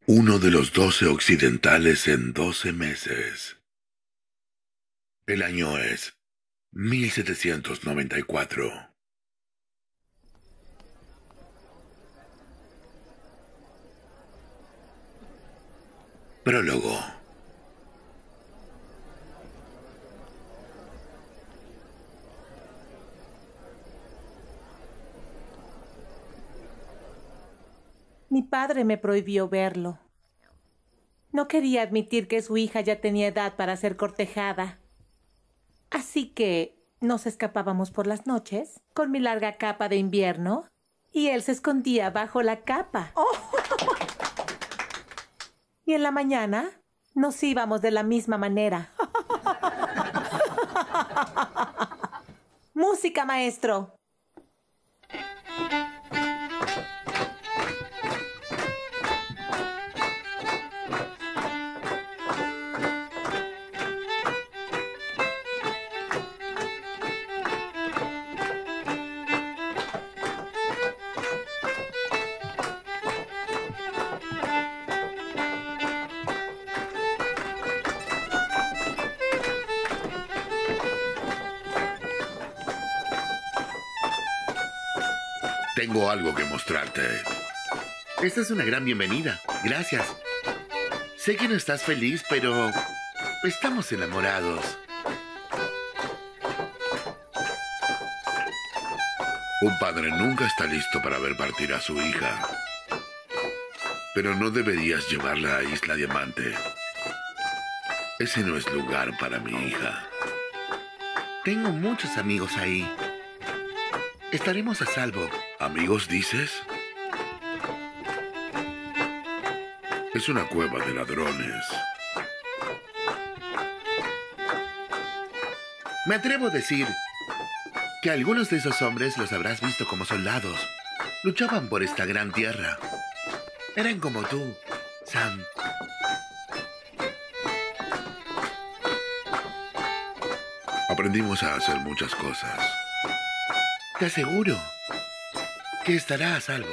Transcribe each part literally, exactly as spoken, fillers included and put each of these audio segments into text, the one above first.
Uno de los doce occidentales en doce meses. El año es mil setecientos noventa y cuatro. Prólogo. Mi padre me prohibió verlo. No quería admitir que su hija ya tenía edad para ser cortejada. Así que nos escapábamos por las noches con mi larga capa de invierno y él se escondía bajo la capa. Oh. Y en la mañana nos íbamos de la misma manera. Música, maestro. Tengo algo que mostrarte. Esta es una gran bienvenida. Gracias. Sé que no estás feliz, pero estamos enamorados. Un padre nunca está listo para ver partir a su hija. Pero no deberías llevarla a Isla Diamante. Ese no es lugar para mi hija. Tengo muchos amigos ahí. Estaremos a salvo. ¿Amigos, dices? Es una cueva de ladrones. Me atrevo a decir que algunos de esos hombres los habrás visto como soldados. Luchaban por esta gran tierra. Eran como tú, Sam. Aprendimos a hacer muchas cosas. Te aseguro que estará a salvo.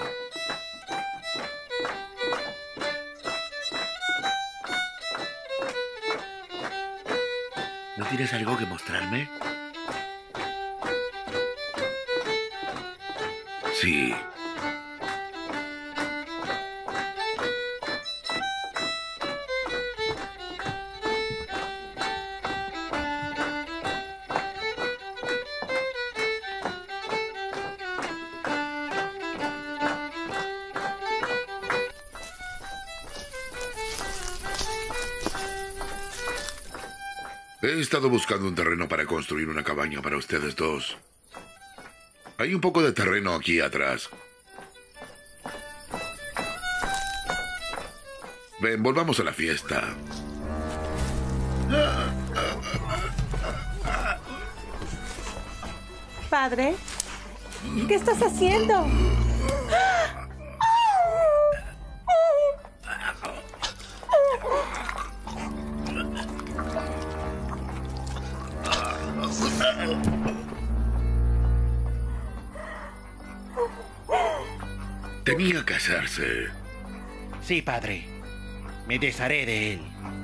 ¿No tienes algo que mostrarme? Sí. He estado buscando un terreno para construir una cabaña para ustedes dos. Hay un poco de terreno aquí atrás. Ven, volvamos a la fiesta. Padre, ¿qué estás haciendo? Tenía que hacerse. Sí, padre. Me desharé de él.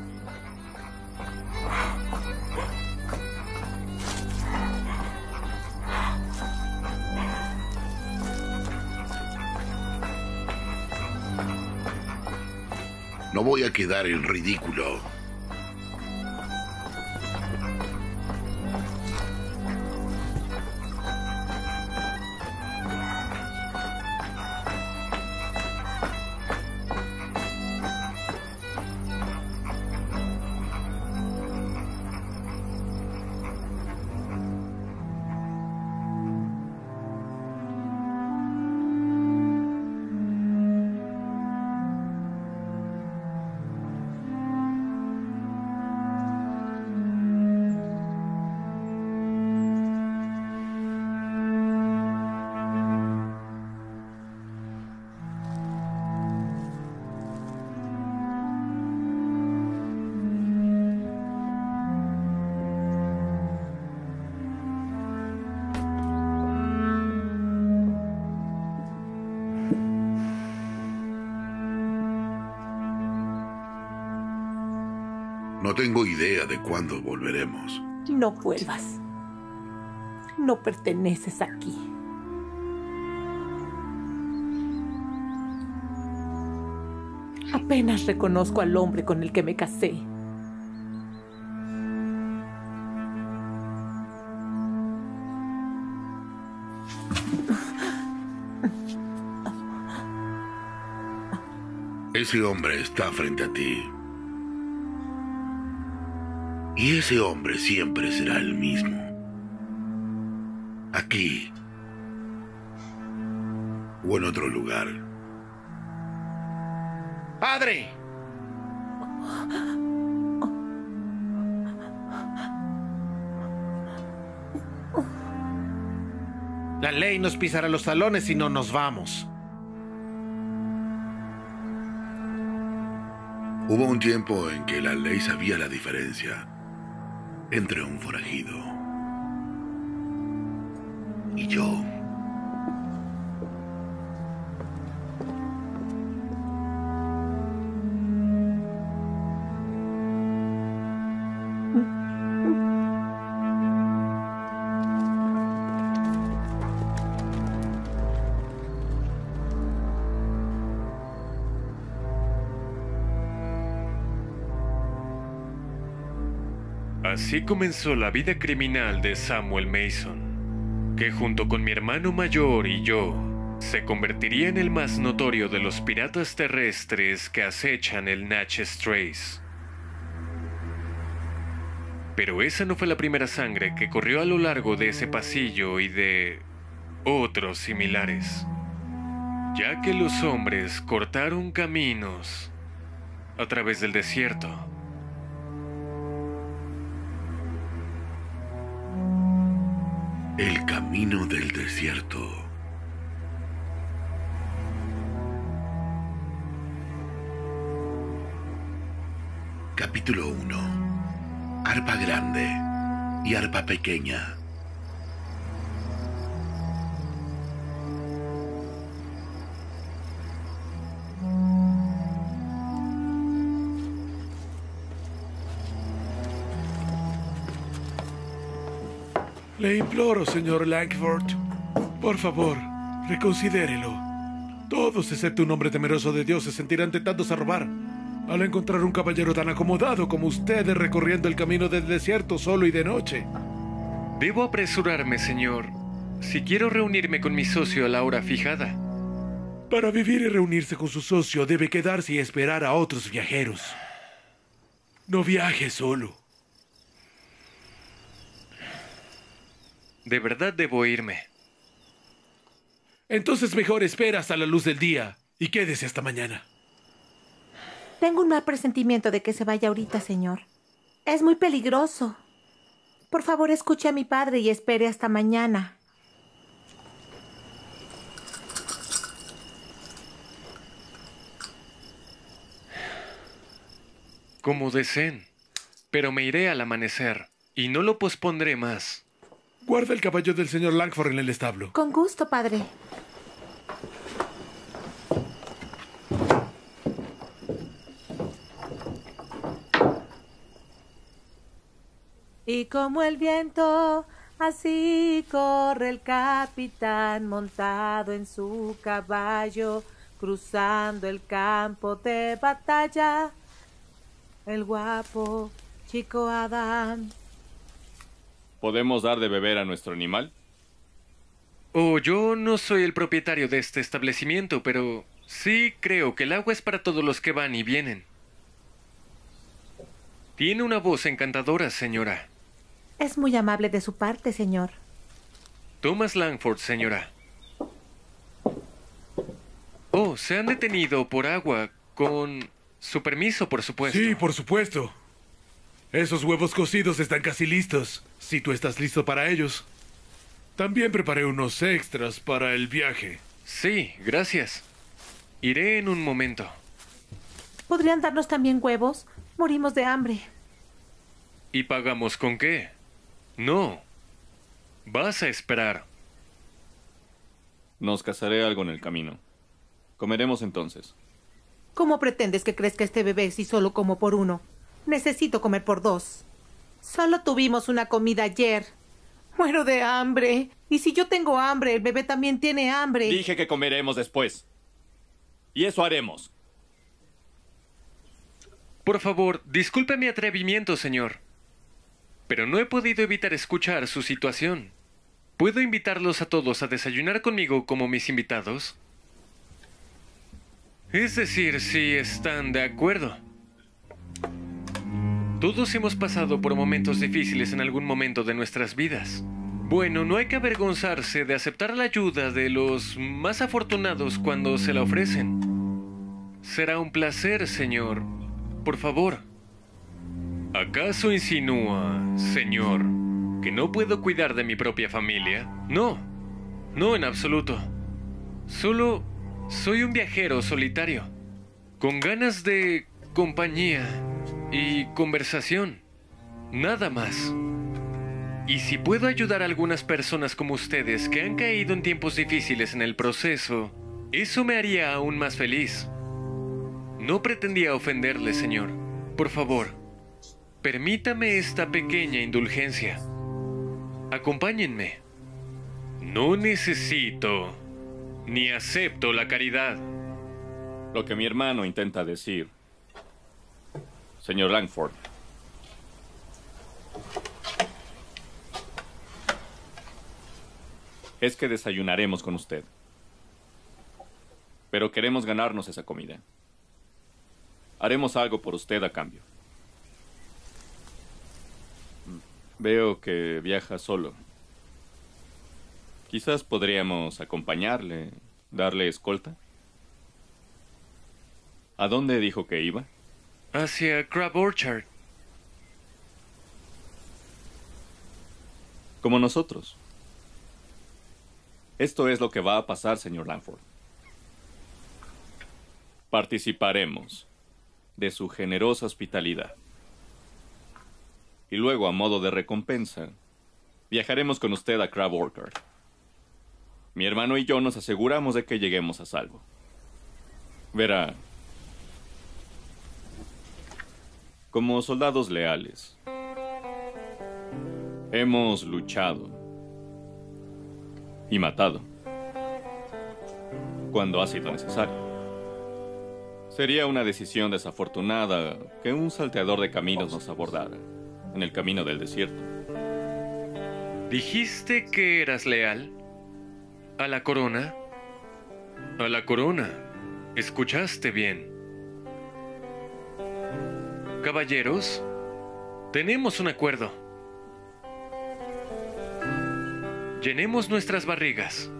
No voy a quedar en ridículo. No tengo idea de cuándo volveremos. No vuelvas. No perteneces aquí. Apenas reconozco al hombre con el que me casé. Ese hombre está frente a ti. Y ese hombre siempre será el mismo. Aquí. O en otro lugar. ¡Padre! La ley nos pisará los talones si no nos vamos. Hubo un tiempo en que la ley sabía la diferencia entre un forajido y yo. Así comenzó la vida criminal de Samuel Mason, que junto con mi hermano mayor y yo, se convertiría en el más notorio de los piratas terrestres que acechan el Natchez Trace. Pero esa no fue la primera sangre que corrió a lo largo de ese pasillo y de otros similares, ya que los hombres cortaron caminos a través del desierto. El camino del desierto. Capítulo uno. Arpa grande y arpa pequeña. Le imploro, señor Langford, por favor, reconsidérelo. Todos, excepto un hombre temeroso de Dios, se sentirán tentados a robar al encontrar un caballero tan acomodado como usted recorriendo el camino del desierto solo y de noche. Debo apresurarme, señor, si quiero reunirme con mi socio a la hora fijada. Para vivir y reunirse con su socio debe quedarse y esperar a otros viajeros. No viaje solo. De verdad debo irme. Entonces mejor espera hasta la luz del día y quédese hasta mañana. Tengo un mal presentimiento de que se vaya ahorita, señor. Es muy peligroso. Por favor, escuche a mi padre y espere hasta mañana. Como deseen, pero me iré al amanecer y no lo pospondré más. Guarda el caballo del señor Langford en el establo. Con gusto, padre. Y como el viento, así corre el capitán montado en su caballo, cruzando el campo de batalla. El guapo chico Adam. ¿Podemos dar de beber a nuestro animal? Oh, yo no soy el propietario de este establecimiento, pero sí creo que el agua es para todos los que van y vienen. Tiene una voz encantadora, señora. Es muy amable de su parte, señor. Thomas Langford, señora. Oh, se han detenido por agua, con su permiso, por supuesto. Sí, por supuesto. Esos huevos cocidos están casi listos, si tú estás listo para ellos. También preparé unos extras para el viaje. Sí, gracias. Iré en un momento. ¿Podrían darnos también huevos? Morimos de hambre. ¿Y pagamos con qué? No. Vas a esperar. Nos cazaré algo en el camino. Comeremos entonces. ¿Cómo pretendes que crezca este bebé si solo como por uno? Necesito comer por dos. Solo tuvimos una comida ayer. Muero de hambre. Y si yo tengo hambre, el bebé también tiene hambre. Dije que comeremos después. Y eso haremos. Por favor, disculpe mi atrevimiento, señor. Pero no he podido evitar escuchar su situación. ¿Puedo invitarlos a todos a desayunar conmigo como mis invitados? Es decir, si están de acuerdo. Todos hemos pasado por momentos difíciles en algún momento de nuestras vidas. Bueno, no hay que avergonzarse de aceptar la ayuda de los más afortunados cuando se la ofrecen. Será un placer, señor. Por favor. ¿Acaso insinúa, señor, que no puedo cuidar de mi propia familia? No, no en absoluto. Solo soy un viajero solitario, con ganas de compañía y conversación. Nada más. Y si puedo ayudar a algunas personas como ustedes que han caído en tiempos difíciles en el proceso, eso me haría aún más feliz. No pretendía ofenderle, señor. Por favor, permítame esta pequeña indulgencia. Acompáñenme. No necesito ni acepto la caridad. Lo que mi hermano intenta decir, señor Langford, es que desayunaremos con usted. Pero queremos ganarnos esa comida. Haremos algo por usted a cambio. Veo que viaja solo. Quizás podríamos acompañarle, darle escolta. ¿A dónde dijo que iba? Hacia Crab Orchard. Como nosotros. Esto es lo que va a pasar, señor Langford. Participaremos de su generosa hospitalidad. Y luego, a modo de recompensa, viajaremos con usted a Crab Orchard. Mi hermano y yo nos aseguramos de que lleguemos a salvo. Verá, como soldados leales, hemos luchado y matado cuando ha sido necesario. Sería una decisión desafortunada que un salteador de caminos nos abordara en el camino del desierto. ¿Dijiste que eras leal? ¿A la corona? A la corona. Escuchaste bien. Caballeros, tenemos un acuerdo. Llenemos nuestras barrigas.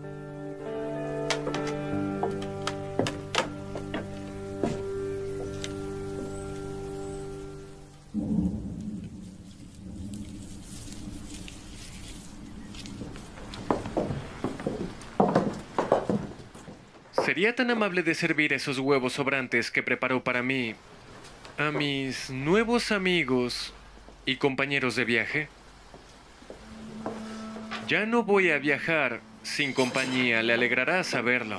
¿Sería tan amable de servir esos huevos sobrantes que preparó para mí a mis nuevos amigos y compañeros de viaje? Ya no voy a viajar sin compañía, le alegrará saberlo.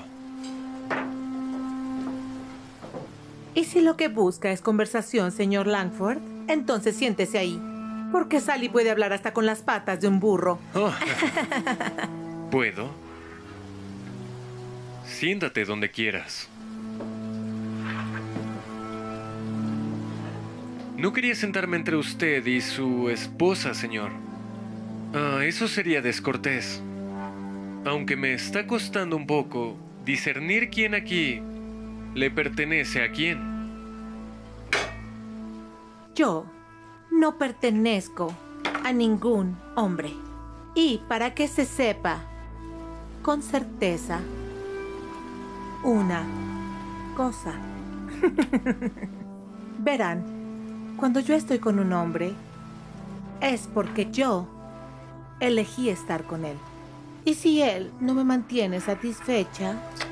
¿Y si lo que busca es conversación, señor Langford? Entonces siéntese ahí, porque Sally puede hablar hasta con las patas de un burro. Oh. ¿Puedo? Siéntate donde quieras. No quería sentarme entre usted y su esposa, señor. Ah, eso sería descortés. Aunque me está costando un poco discernir quién aquí le pertenece a quién. Yo no pertenezco a ningún hombre. Y para que se sepa con certeza una cosa. Verán, cuando yo estoy con un hombre, es porque yo elegí estar con él. Y si él no me mantiene satisfecha,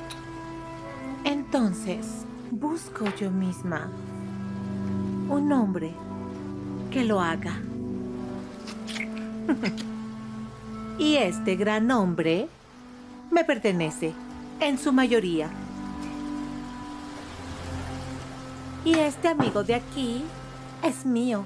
entonces busco yo misma un hombre que lo haga. Y este gran hombre me pertenece en su mayoría. Y este amigo de aquí Es mío.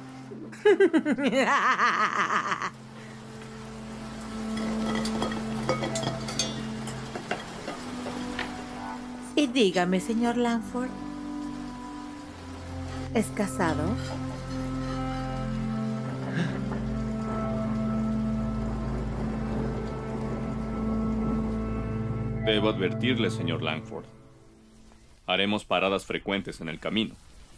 Y dígame, señor Langford, ¿es casado? Debo advertirle, señor Langford. Haremos paradas frecuentes en el camino.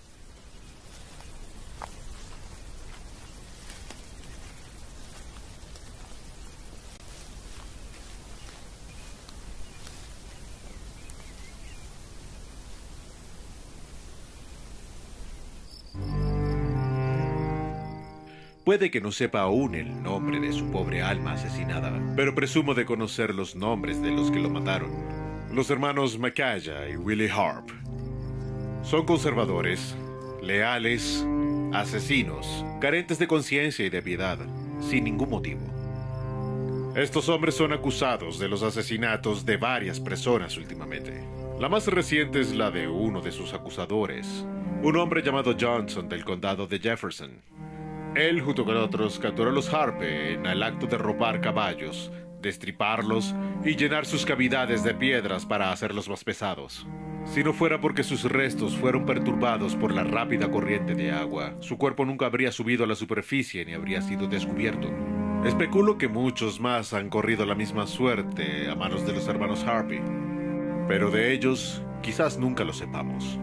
Puede que no sepa aún el nombre de su pobre alma asesinada, pero presumo de conocer los nombres de los que lo mataron. Los hermanos Micaiah y Willie Harp. Son conservadores, leales, asesinos, carentes de conciencia y de piedad, sin ningún motivo. Estos hombres son acusados de los asesinatos de varias personas últimamente. La más reciente es la de uno de sus acusadores, un hombre llamado Johnson del condado de Jefferson. Él, junto con otros, capturó a los Harpe en el acto de robar caballos, destriparlos y llenar sus cavidades de piedras para hacerlos más pesados. Si no fuera porque sus restos fueron perturbados por la rápida corriente de agua, su cuerpo nunca habría subido a la superficie ni habría sido descubierto. Especulo que muchos más han corrido la misma suerte a manos de los hermanos Harpe, pero de ellos quizás nunca lo sepamos.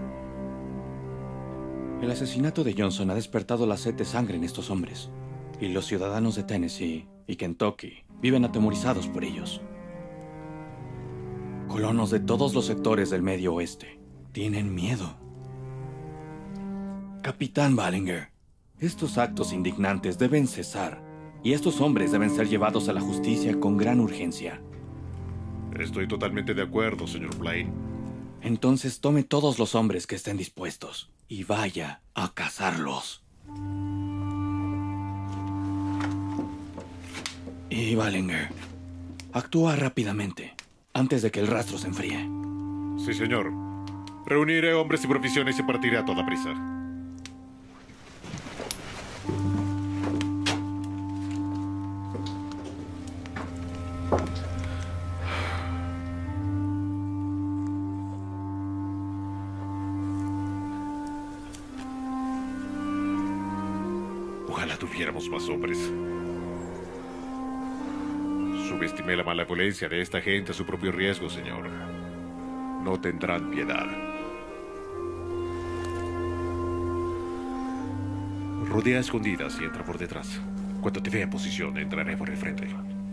El asesinato de Johnson ha despertado la sed de sangre en estos hombres, y los ciudadanos de Tennessee y Kentucky viven atemorizados por ellos. Colonos de todos los sectores del Medio Oeste tienen miedo. Capitán Ballinger, estos actos indignantes deben cesar, y estos hombres deben ser llevados a la justicia con gran urgencia. Estoy totalmente de acuerdo, señor Blaine. Entonces tome todos los hombres que estén dispuestos y vaya a cazarlos. Y Ballinger, actúa rápidamente, antes de que el rastro se enfríe. Sí, señor. Reuniré hombres y provisiones y partiré a toda prisa. Ojalá tuviéramos más hombres. Subestimé la malevolencia de esta gente a su propio riesgo, señor. No tendrán piedad. Rodea a escondidas y entra por detrás. Cuando te vea en posición, entraré por el frente.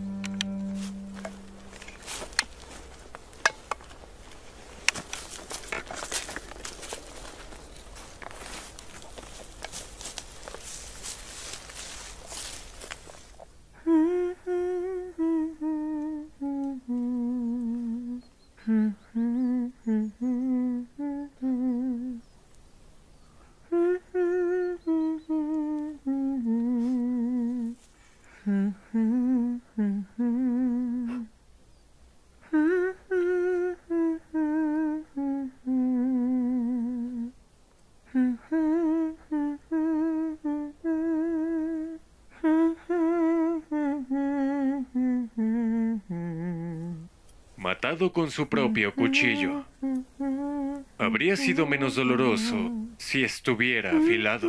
Matado con su propio cuchillo. Habría sido menos doloroso si estuviera afilado.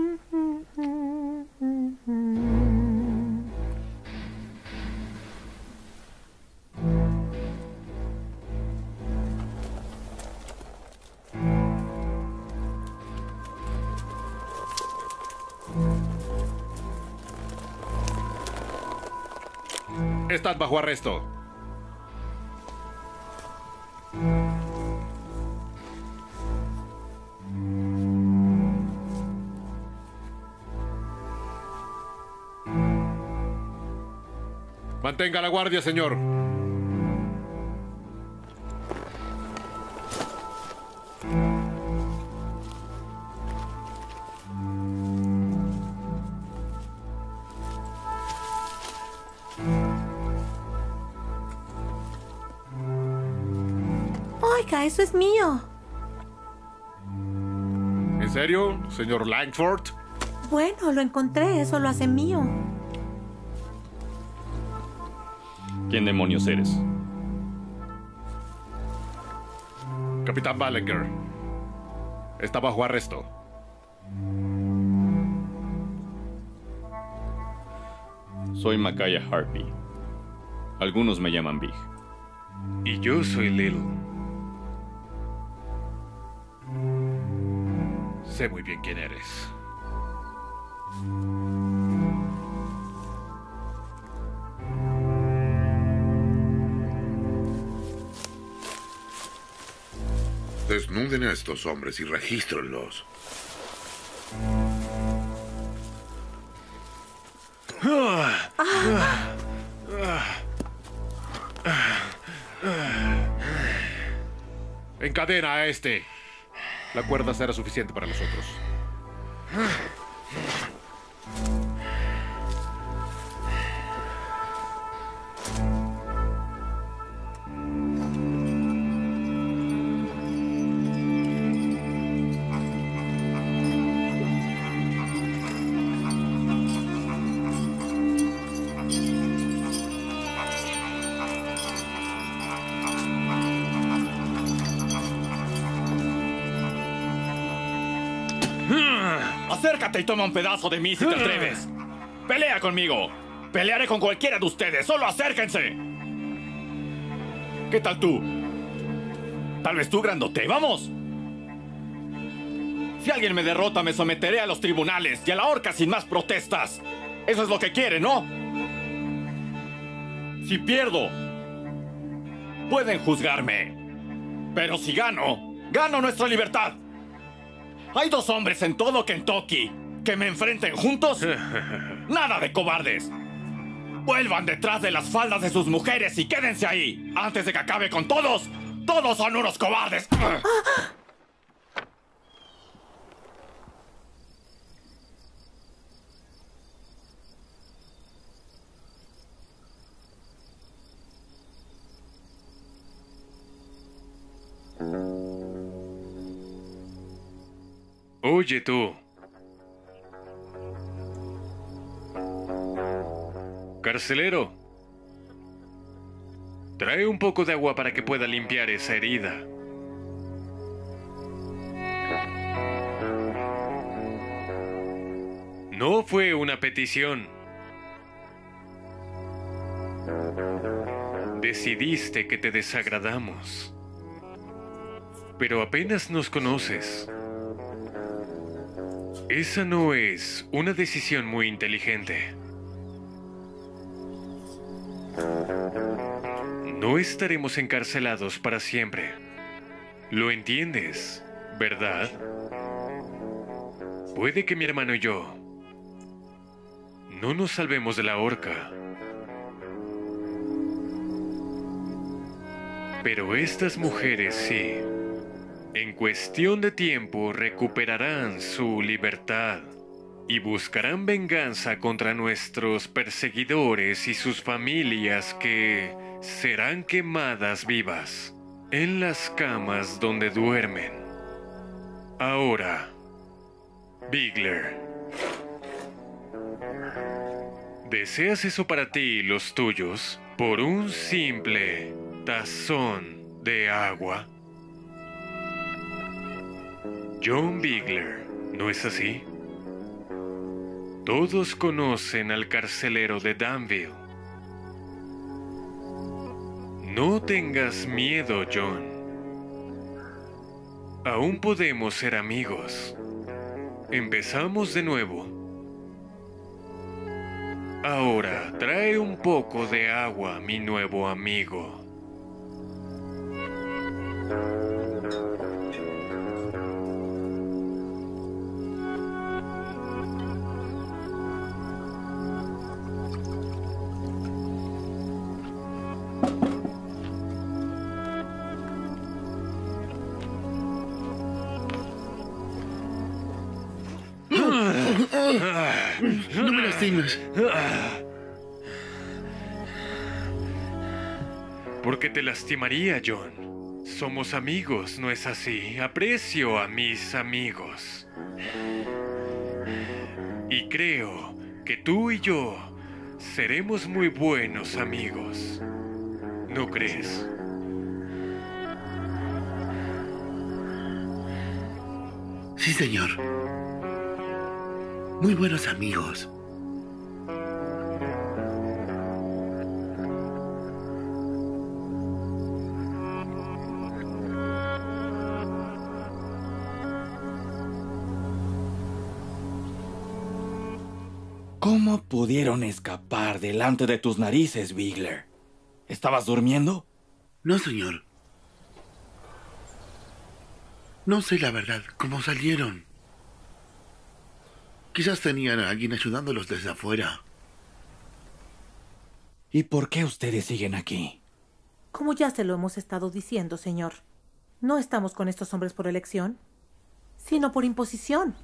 Están bajo arresto. Mantenga la guardia, señor. Oiga, eso es mío. ¿En serio, señor Langford? Bueno, lo encontré, eso lo hace mío. ¿Quién demonios eres? Capitán Ballinger. Está bajo arresto. Soy Micaiah Harpy. Algunos me llaman Big. Y yo soy Little. Sé muy bien quién eres. Desnuden a estos hombres y regístrenlos. Encadena a este. La cuerda será suficiente para nosotros. Acércate y toma un pedazo de mí si te atreves. Pelea conmigo. Pelearé con cualquiera de ustedes. Solo acérquense. ¿Qué tal tú? Tal vez tú, grandote. ¡Vamos! Si alguien me derrota, me someteré a los tribunales y a la horca sin más protestas. Eso es lo que quiere, ¿no? Si pierdo, pueden juzgarme. Pero si gano, gano nuestra libertad. Hay dos hombres en todo Kentucky que me enfrenten juntos. Nada de cobardes. Vuelvan detrás de las faldas de sus mujeres y quédense ahí antes de que acabe con todos. Todos son unos cobardes. Oye tú. Carcelero. Trae un poco de agua para que pueda limpiar esa herida. No fue una petición. Decidiste que te desagradamos. Pero apenas nos conoces. Esa no es una decisión muy inteligente. No estaremos encarcelados para siempre. Lo entiendes, ¿verdad? Puede que mi hermano y yo no nos salvemos de la horca. Pero estas mujeres sí. En cuestión de tiempo recuperarán su libertad y buscarán venganza contra nuestros perseguidores y sus familias que serán quemadas vivas en las camas donde duermen. Ahora, Bigler, ¿deseas eso para ti y los tuyos por un simple tazón de agua? John Bigler, ¿no es así? Todos conocen al carcelero de Danville. No tengas miedo, John. Aún podemos ser amigos. Empezamos de nuevo. Ahora, trae un poco de agua, mi nuevo amigo. No me lastimes. ¿Por qué te lastimaría, John? Somos amigos, ¿no es así? Aprecio a mis amigos. Y creo que tú y yo seremos muy buenos amigos. ¿No crees? Sí, señor. Muy buenos amigos. ¿Cómo pudieron escapar delante de tus narices, Bigler? ¿Estabas durmiendo? No, señor. No sé la verdad cómo salieron. Quizás tenían a alguien ayudándolos desde afuera. ¿Y por qué ustedes siguen aquí? Como ya se lo hemos estado diciendo, señor, no estamos con estos hombres por elección, sino por imposición.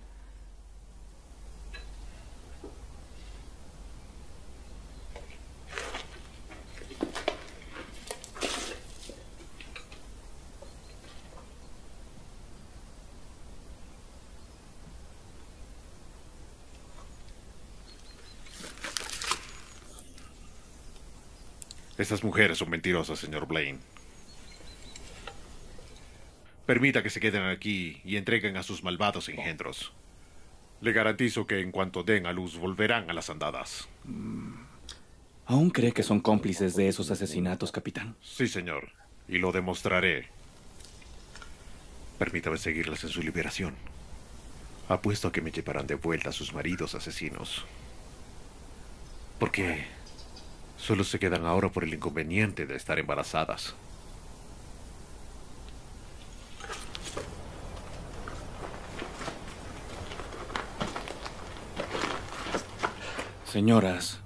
Estas mujeres son mentirosas, señor Blaine. Permita que se queden aquí y entreguen a sus malvados engendros. Le garantizo que en cuanto den a luz volverán a las andadas. ¿Aún cree que son cómplices de esos asesinatos, capitán? Sí, señor. Y lo demostraré. Permítame seguirlas en su liberación. Apuesto a que me llevarán de vuelta a sus maridos asesinos. Porque solo se quedan ahora por el inconveniente de estar embarazadas. Señoras,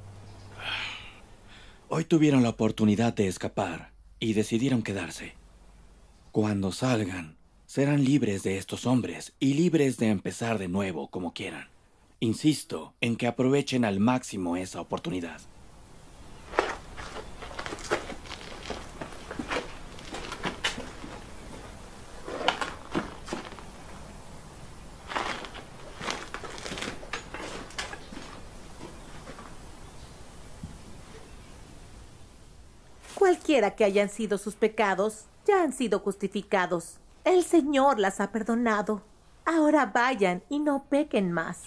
hoy tuvieron la oportunidad de escapar y decidieron quedarse. Cuando salgan, serán libres de estos hombres y libres de empezar de nuevo como quieran. Insisto en que aprovechen al máximo esa oportunidad. Cualquiera que hayan sido sus pecados, ya han sido justificados. El Señor las ha perdonado. Ahora vayan y no pequen más.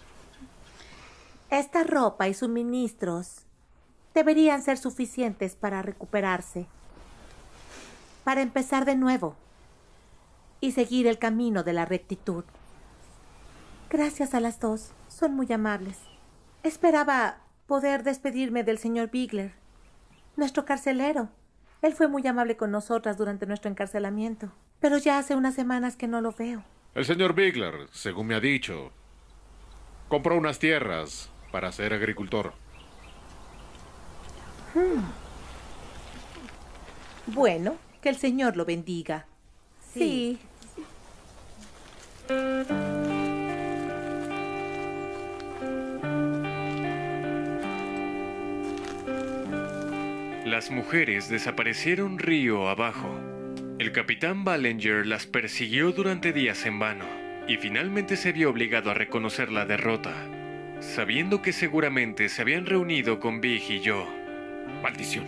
Esta ropa y suministros deberían ser suficientes para recuperarse, para empezar de nuevo y seguir el camino de la rectitud. Gracias a las dos. Son muy amables. Esperaba poder despedirme del señor Bigler, nuestro carcelero. Él fue muy amable con nosotras durante nuestro encarcelamiento, pero ya hace unas semanas que no lo veo. El señor Bigler, según me ha dicho, compró unas tierras para ser agricultor. Hmm. Bueno, que el Señor lo bendiga. Sí. sí. Las mujeres desaparecieron río abajo. El capitán Ballinger las persiguió durante días en vano y finalmente se vio obligado a reconocer la derrota, sabiendo que seguramente se habían reunido con Big y yo. Maldición.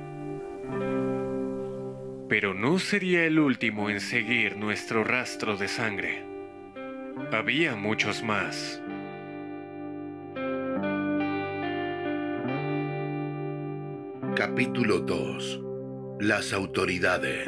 Pero no sería el último en seguir nuestro rastro de sangre. Había muchos más. Capítulo dos. Las autoridades.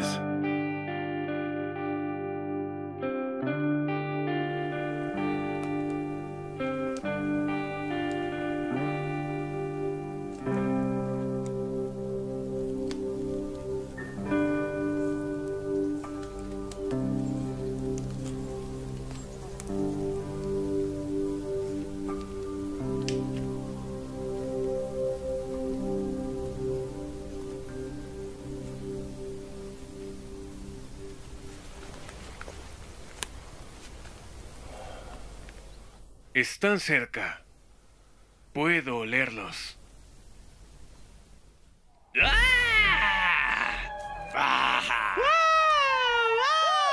Están cerca. Puedo olerlos.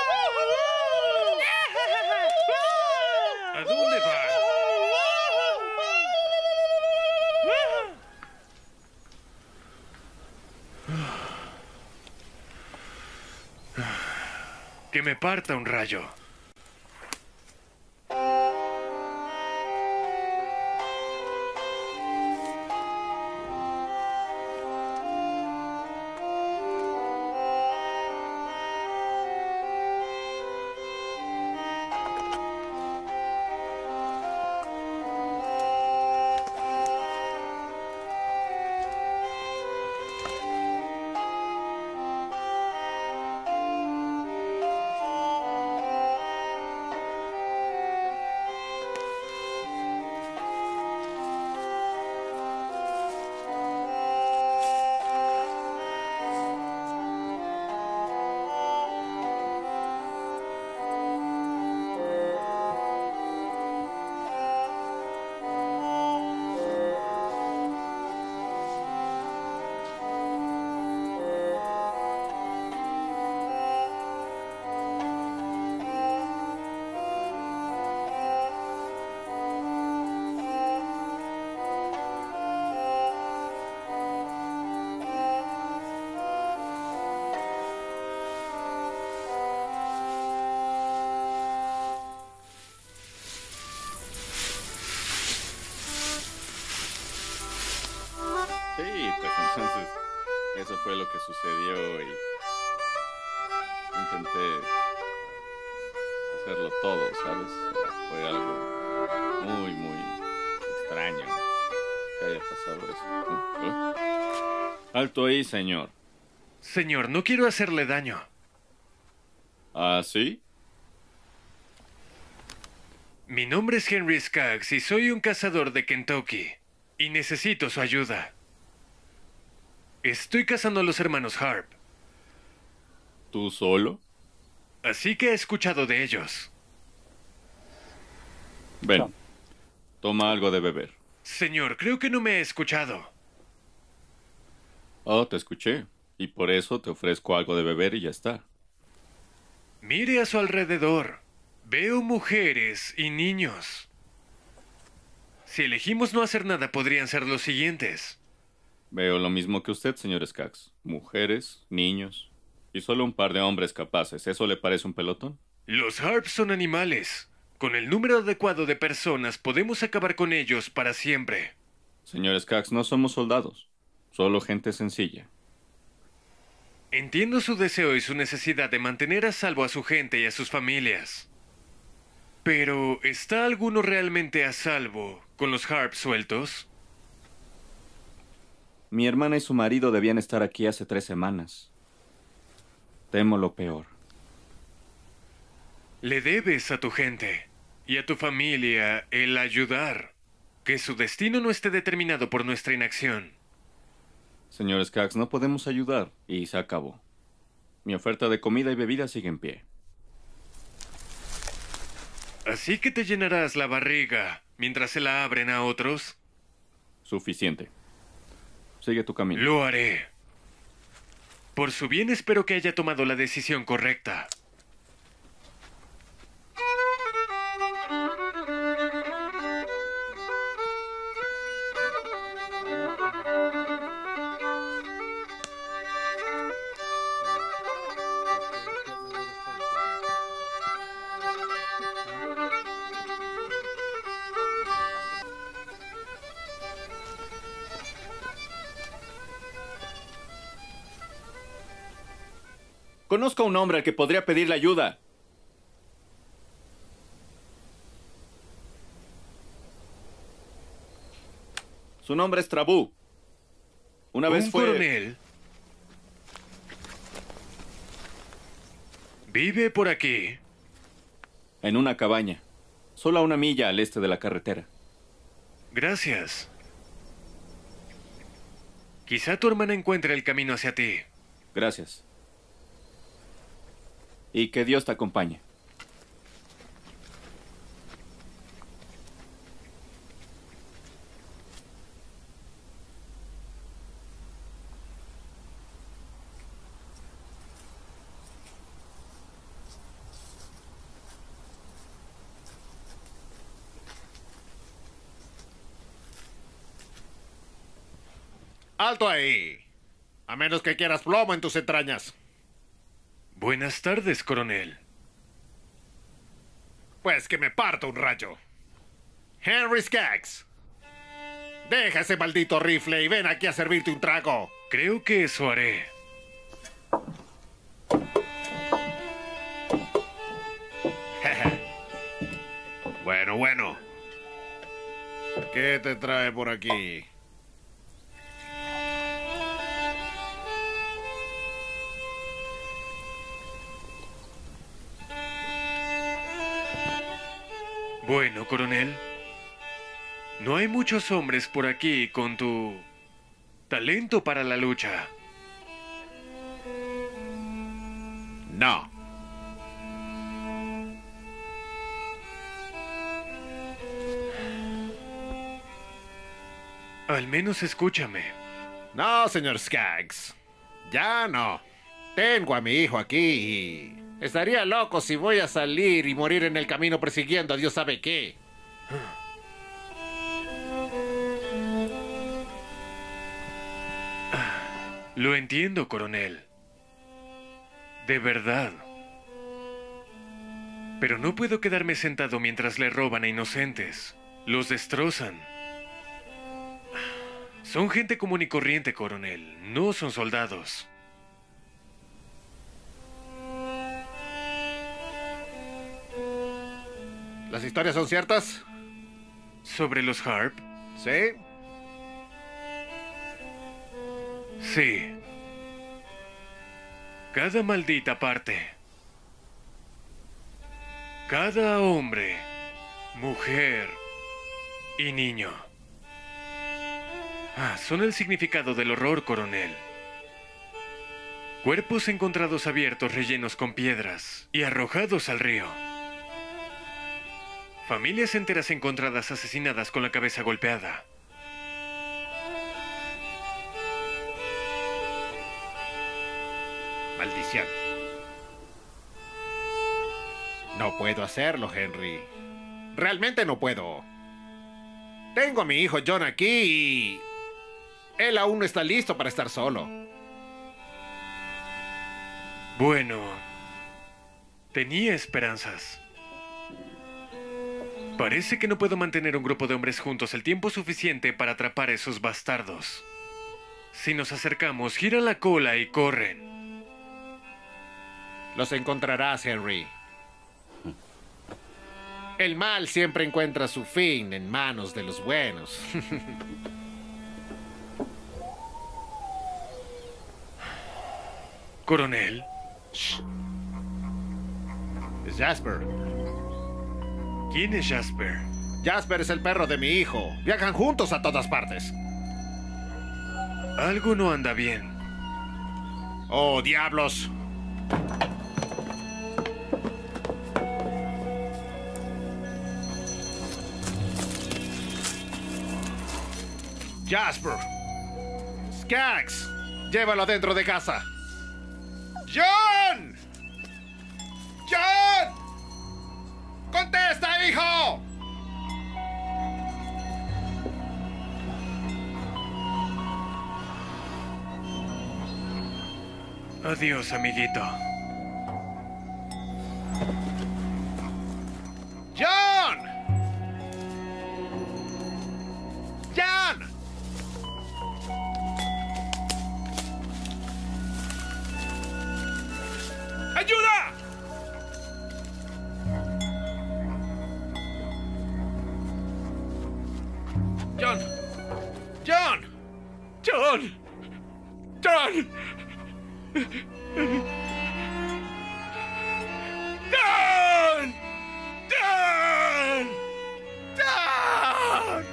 ¿A dónde van? me parta un rayo. Sí, pues entonces eso fue lo que sucedió y intenté hacerlo todo, ¿sabes? Fue algo muy, muy extraño que haya pasado eso. ¿Eh? Alto ahí, señor. Señor, no quiero hacerle daño. ¿Ah, sí? Mi nombre es Henry Skaggs y soy un cazador de Kentucky. Y necesito su ayuda. Estoy cazando a los hermanos Harp. ¿Tú solo? Así que he escuchado de ellos. Ven, toma algo de beber. Señor, creo que no me he escuchado. Oh, te escuché. Y por eso te ofrezco algo de beber y ya está. Mire a su alrededor. Veo mujeres y niños. Si elegimos no hacer nada, podrían ser los siguientes. Veo lo mismo que usted, señor Skaggs. Mujeres, niños y solo un par de hombres capaces. ¿Eso le parece un pelotón? Los Harp son animales. Con el número adecuado de personas podemos acabar con ellos para siempre. Señor Skaggs, no somos soldados. Solo gente sencilla. Entiendo su deseo y su necesidad de mantener a salvo a su gente y a sus familias. Pero, ¿está alguno realmente a salvo con los Harp sueltos? Mi hermana y su marido debían estar aquí hace tres semanas. Temo lo peor. Le debes a tu gente y a tu familia el ayudar. Que su destino no esté determinado por nuestra inacción. Señor Skaggs, no podemos ayudar. Y se acabó. Mi oferta de comida y bebida sigue en pie. ¿Así que te llenarás la barriga mientras se la abren a otros? Suficiente. Sigue tu camino. Lo haré. Por su bien espero que haya tomado la decisión correcta. Conozco a un hombre al que podría pedirle ayuda. Su nombre es Trabú. Una vez ¿Un fue... coronel? ¿Vive por aquí? En una cabaña. Solo a una milla al este de la carretera. Gracias. Quizá tu hermana encuentre el camino hacia ti. Gracias. Y que Dios te acompañe. ¡Alto ahí! A menos que quieras plomo en tus entrañas. Buenas tardes, coronel. Pues que me parto un rayo. Henry Skaggs. Deja ese maldito rifle y ven aquí a servirte un trago. Creo que eso haré. Bueno, bueno. ¿Qué te trae por aquí? Bueno, coronel. No hay muchos hombres por aquí con tu talento para la lucha. No. Al menos escúchame. No, señor Skaggs. Ya no. Tengo a mi hijo aquí y... estaría loco si voy a salir y morir en el camino persiguiendo a Dios sabe qué. Lo entiendo, coronel. De verdad. Pero no puedo quedarme sentado mientras le roban a inocentes. Los destrozan. Son gente común y corriente, coronel. No son soldados. ¿Las historias son ciertas? ¿Sobre los Harp? ¿Sí? Sí. Cada maldita parte. Cada hombre, mujer y niño. Ah, son el significado del horror, coronel. Cuerpos encontrados abiertos rellenos con piedras y arrojados al río. Familias enteras encontradas asesinadas con la cabeza golpeada. Maldición. No puedo hacerlo, Henry. Realmente no puedo. Tengo a mi hijo John aquí y... él aún no está listo para estar solo. Bueno, tenía esperanzas. Parece que no puedo mantener un grupo de hombres juntos el tiempo suficiente para atrapar a esos bastardos. Si nos acercamos, giran la cola y corren. Los encontrarás, Henry. El mal siempre encuentra su fin en manos de los buenos. Coronel. Es Jasper. ¿Quién es Jasper? Jasper es el perro de mi hijo. Viajan juntos a todas partes. Algo no anda bien. ¡Oh, diablos! Jasper. Skaggs. Llévalo dentro de casa. ¡John! ¡John! ¡Contesta, hijo! Adiós, amiguito. ¡John! ¡John! ¡Ayuda! John. John. John. John. John. John. John.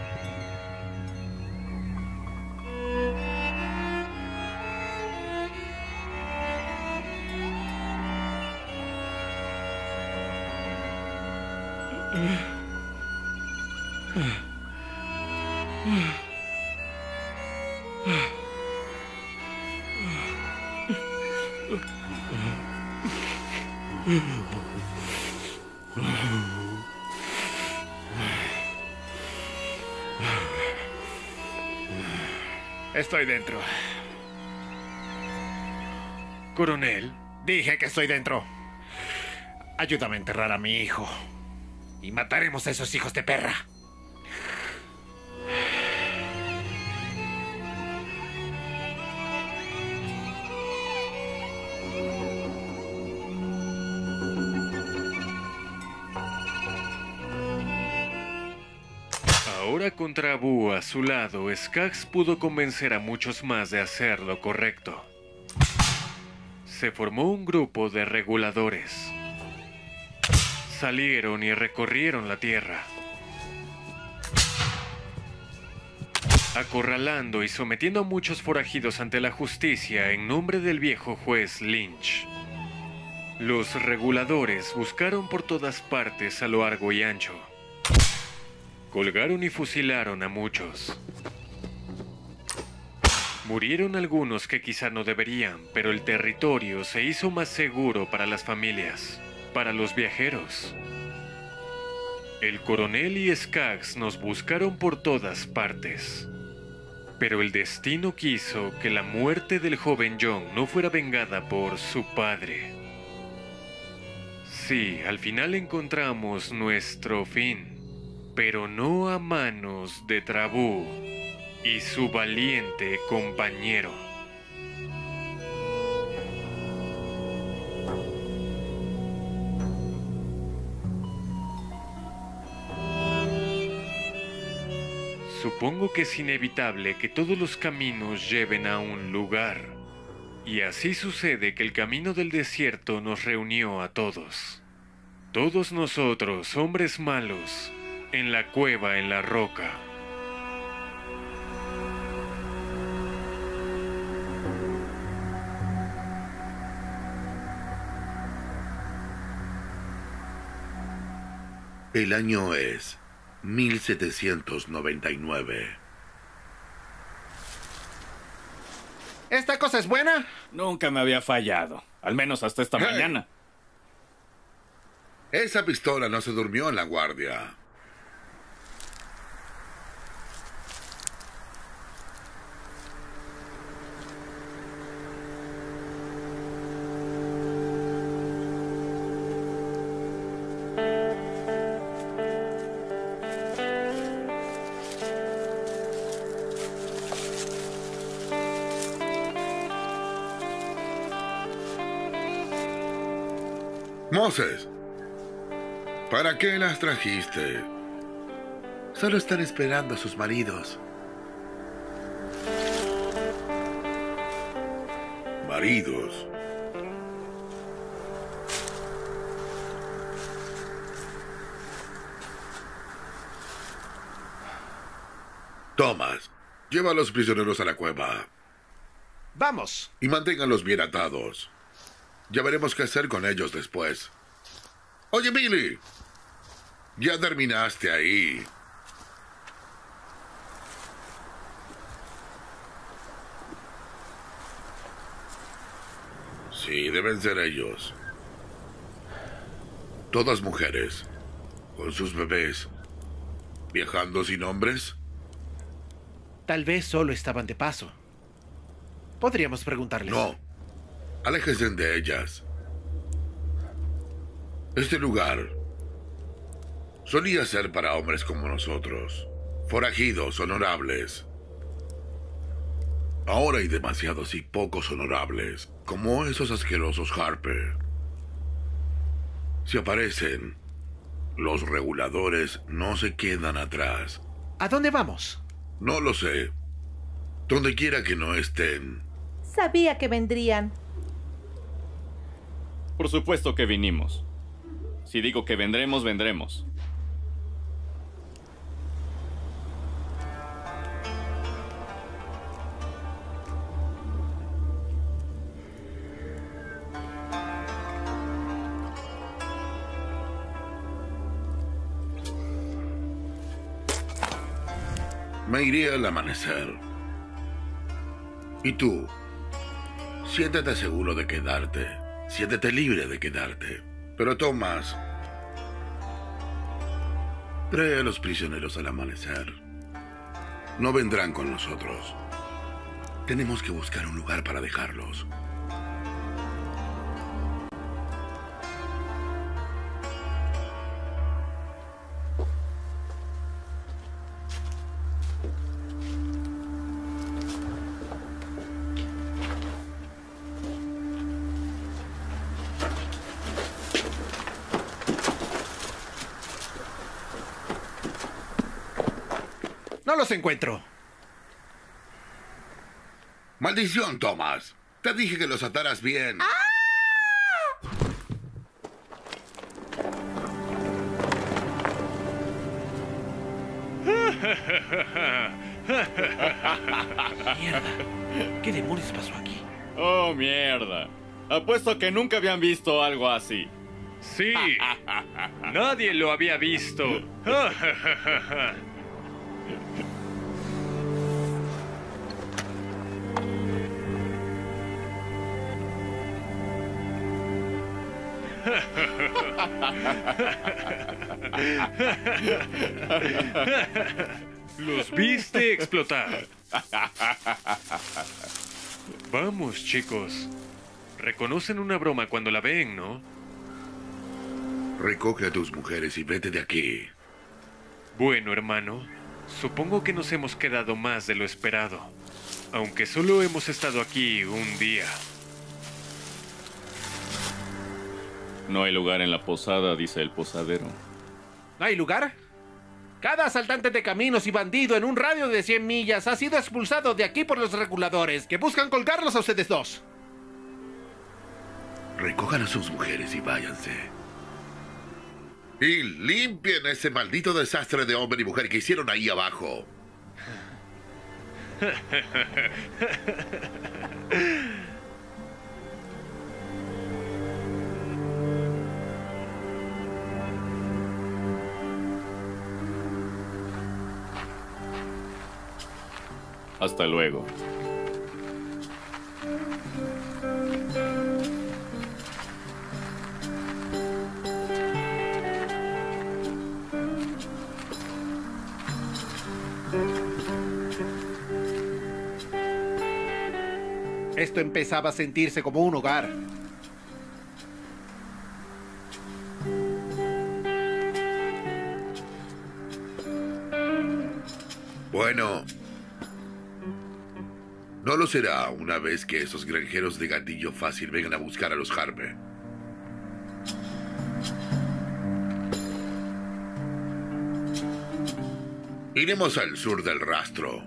Estoy dentro. Coronel. Dije que estoy dentro. Ayúdame a enterrar a mi hijo. Y mataremos a esos hijos de perra. Ahora con Trabu a su lado, Skax pudo convencer a muchos más de hacer lo correcto. Se formó un grupo de reguladores. Salieron y recorrieron la tierra, acorralando y sometiendo a muchos forajidos ante la justicia en nombre del viejo juez Lynch. Los reguladores buscaron por todas partes a lo largo y ancho. Colgaron y fusilaron a muchos. Murieron algunos que quizá no deberían, pero el territorio se hizo más seguro para las familias, para los viajeros. El coronel y Skax nos buscaron por todas partes. Pero el destino quiso que la muerte del joven John no fuera vengada por su padre. Sí, al final encontramos nuestro fin, pero no a manos de Trabu y su valiente compañero. Supongo que es inevitable que todos los caminos lleven a un lugar. Y así sucede que el camino del desierto nos reunió a todos. Todos nosotros, hombres malos, en la cueva en la roca. El año es mil setecientos noventa y nueve. ¿Esta cosa es buena? Nunca me había fallado. Al menos hasta esta Hey. mañana. Esa pistola no se durmió en la guardia. Moses, ¿para qué las trajiste? Solo están esperando a sus maridos. Maridos. Thomas, lleva a los prisioneros a la cueva Vamos. y manténganlos bien atados. Ya veremos qué hacer con ellos después. Oye, Billy, ya terminaste ahí. Sí, deben ser ellos. Todas mujeres, con sus bebés, viajando sin hombres. Tal vez solo estaban de paso. Podríamos preguntarles. No, aléjense de ellas. Este lugar solía ser para hombres como nosotros, forajidos, honorables. Ahora hay demasiados y pocos honorables, como esos asquerosos Harper. Si aparecen, los reguladores no se quedan atrás. ¿A dónde vamos? No lo sé. Donde quiera que no estén. Sabía que vendrían. Por supuesto que vinimos. Si digo que vendremos, vendremos. Me iré al amanecer. Y tú, siéntete seguro de quedarte. Siéntete libre de quedarte. Pero Thomas, trae a los prisioneros al amanecer. No vendrán con nosotros. Tenemos que buscar un lugar para dejarlos. No los encuentro. ¡Maldición, Thomas! Te dije que los ataras bien. Mierda. ¿Qué demonios pasó aquí? Oh, mierda. Apuesto que nunca habían visto algo así. Sí, nadie lo había visto. Los viste explotar. Vamos, chicos. Reconocen una broma cuando la ven, ¿no? Recoge a tus mujeres y vete de aquí. Bueno, hermano, supongo que nos hemos quedado más de lo esperado, aunque solo hemos estado aquí un día. No hay lugar en la posada, dice el posadero. ¿No hay lugar? Cada asaltante de caminos y bandido en un radio de cien millas ha sido expulsado de aquí por los reguladores, que buscan colgarlos a ustedes dos. Recojan a sus mujeres y váyanse. Y limpien ese maldito desastre de hombre y mujer que hicieron ahí abajo. Hasta luego. Esto empezaba a sentirse como un hogar. Bueno, no lo será una vez que esos granjeros de gatillo fácil vengan a buscar a los Harpe. Iremos al sur del rastro.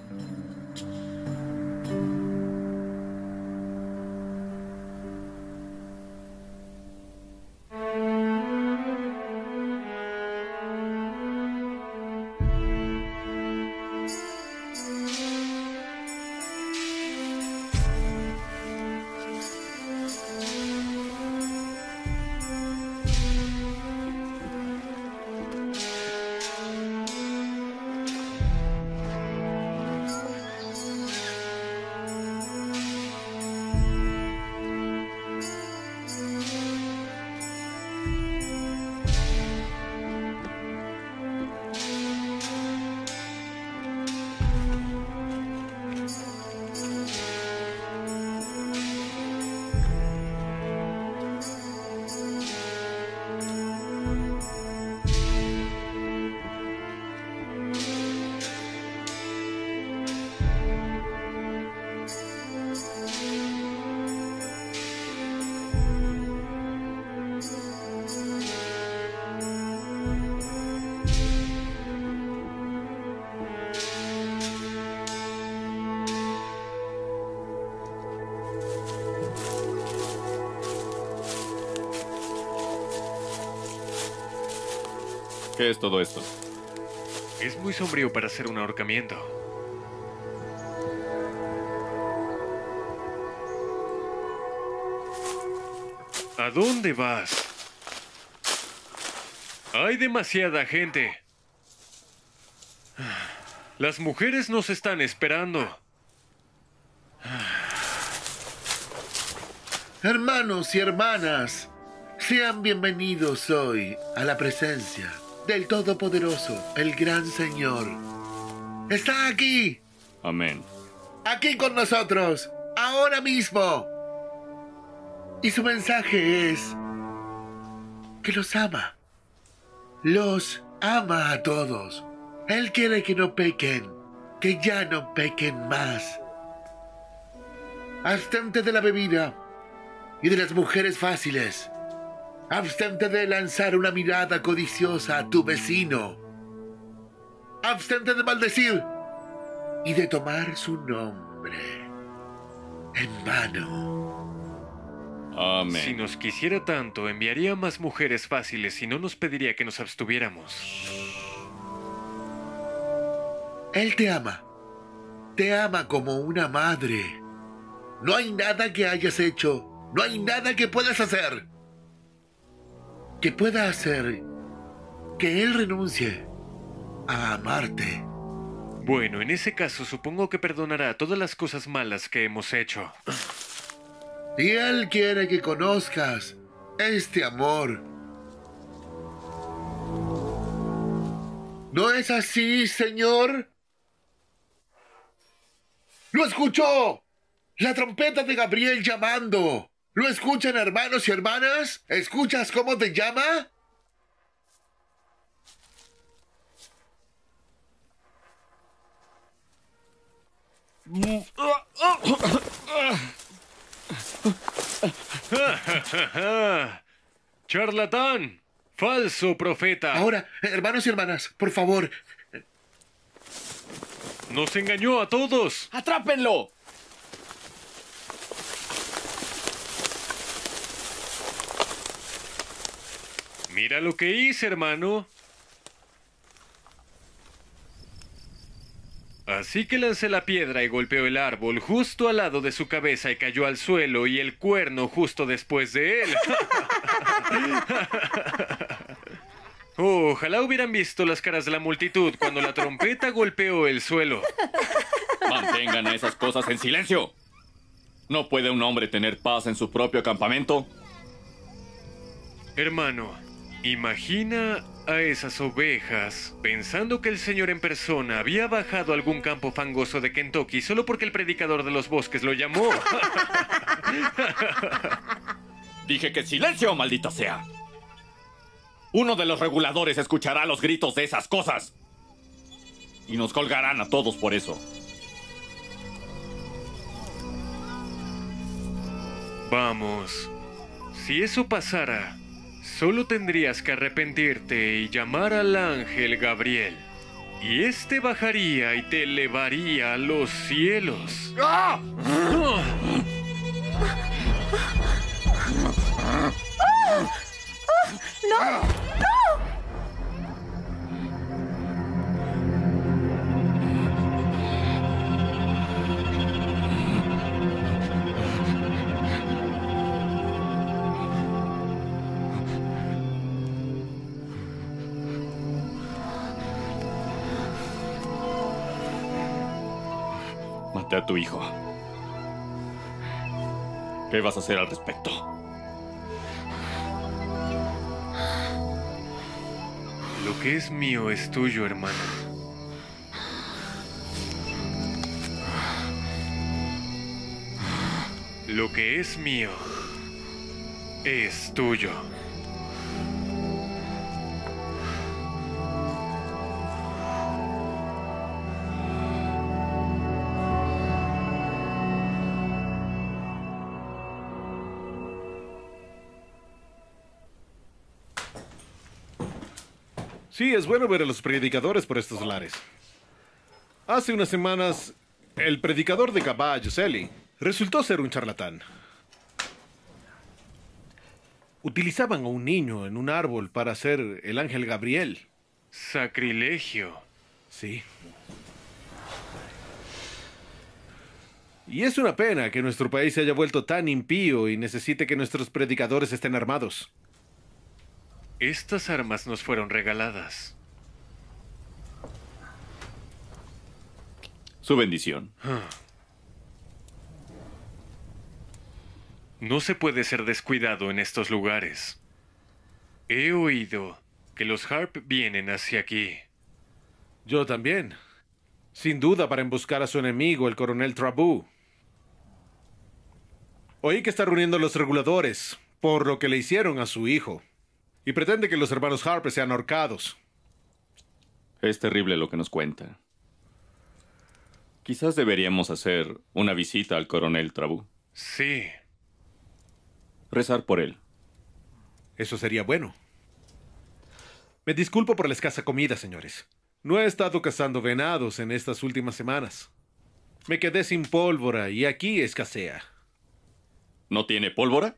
¿Qué es todo esto? Es muy sombrío para hacer un ahorcamiento. ¿A dónde vas? Hay demasiada gente. Las mujeres nos están esperando. Hermanos y hermanas, sean bienvenidos hoy a la presencia del Todopoderoso, el Gran Señor. Está aquí. Amén. Aquí con nosotros, ahora mismo. Y su mensaje es que los ama. Los ama a todos. Él quiere que no pequen, que ya no pequen más. Abstente de la bebida y de las mujeres fáciles. Abstente de lanzar una mirada codiciosa a tu vecino. Abstente de maldecir y de tomar su nombre en vano. Amén. Si nos quisiera tanto, enviaría más mujeres fáciles y no nos pediría que nos abstuviéramos. Él te ama. Te ama como una madre. No hay nada que hayas hecho. No hay nada que puedas hacer que pueda hacer que él renuncie a amarte. Bueno, en ese caso supongo que perdonará todas las cosas malas que hemos hecho. Y él quiere que conozcas este amor. ¿No es así, Señor? ¡Lo escuchó! La trompeta de Gabriel llamando. ¿Lo escuchan, hermanos y hermanas? ¿Escuchas cómo te llama? ¡Charlatán! ¡Falso profeta! Ahora, hermanos y hermanas, por favor. ¡Nos engañó a todos! ¡Atrápenlo! Mira lo que hice, hermano. Así que lancé la piedra y golpeó el árbol justo al lado de su cabeza y cayó al suelo y el cuerno justo después de él. Oh, ojalá hubieran visto las caras de la multitud cuando la trompeta golpeó el suelo. Mantengan esas cosas en silencio. ¿No puede un hombre tener paz en su propio campamento? Hermano, imagina a esas ovejas pensando que el Señor en persona había bajado a algún campo fangoso de Kentucky solo porque el predicador de los bosques lo llamó. Dije que silencio, maldita sea. Uno de los reguladores escuchará los gritos de esas cosas. Y nos colgarán a todos por eso. Vamos. Si eso pasara, solo tendrías que arrepentirte y llamar al ángel Gabriel. Y este bajaría y te elevaría a los cielos. ¡Ah! ¡No! ¡No! Maté a tu hijo. ¿Qué vas a hacer al respecto? Lo que es mío es tuyo, hermano. Lo que es mío es tuyo. Sí, es bueno ver a los predicadores por estos lares. Hace unas semanas, el predicador de caballos, Eli, resultó ser un charlatán. Utilizaban a un niño en un árbol para hacer el ángel Gabriel. Sacrilegio. Sí. Y es una pena que nuestro país se haya vuelto tan impío y necesite que nuestros predicadores estén armados. Estas armas nos fueron regaladas. Su bendición. No se puede ser descuidado en estos lugares. He oído que los Harp vienen hacia aquí. Yo también. Sin duda para emboscar a su enemigo, el coronel Traboo. Oí que está reuniendo a los reguladores por lo que le hicieron a su hijo. Y pretende que los hermanos Harper sean ahorcados. Es terrible lo que nos cuenta. Quizás deberíamos hacer una visita al coronel Traboo. Sí. Rezar por él. Eso sería bueno. Me disculpo por la escasa comida, señores. No he estado cazando venados en estas últimas semanas. Me quedé sin pólvora y aquí escasea. ¿No tiene pólvora?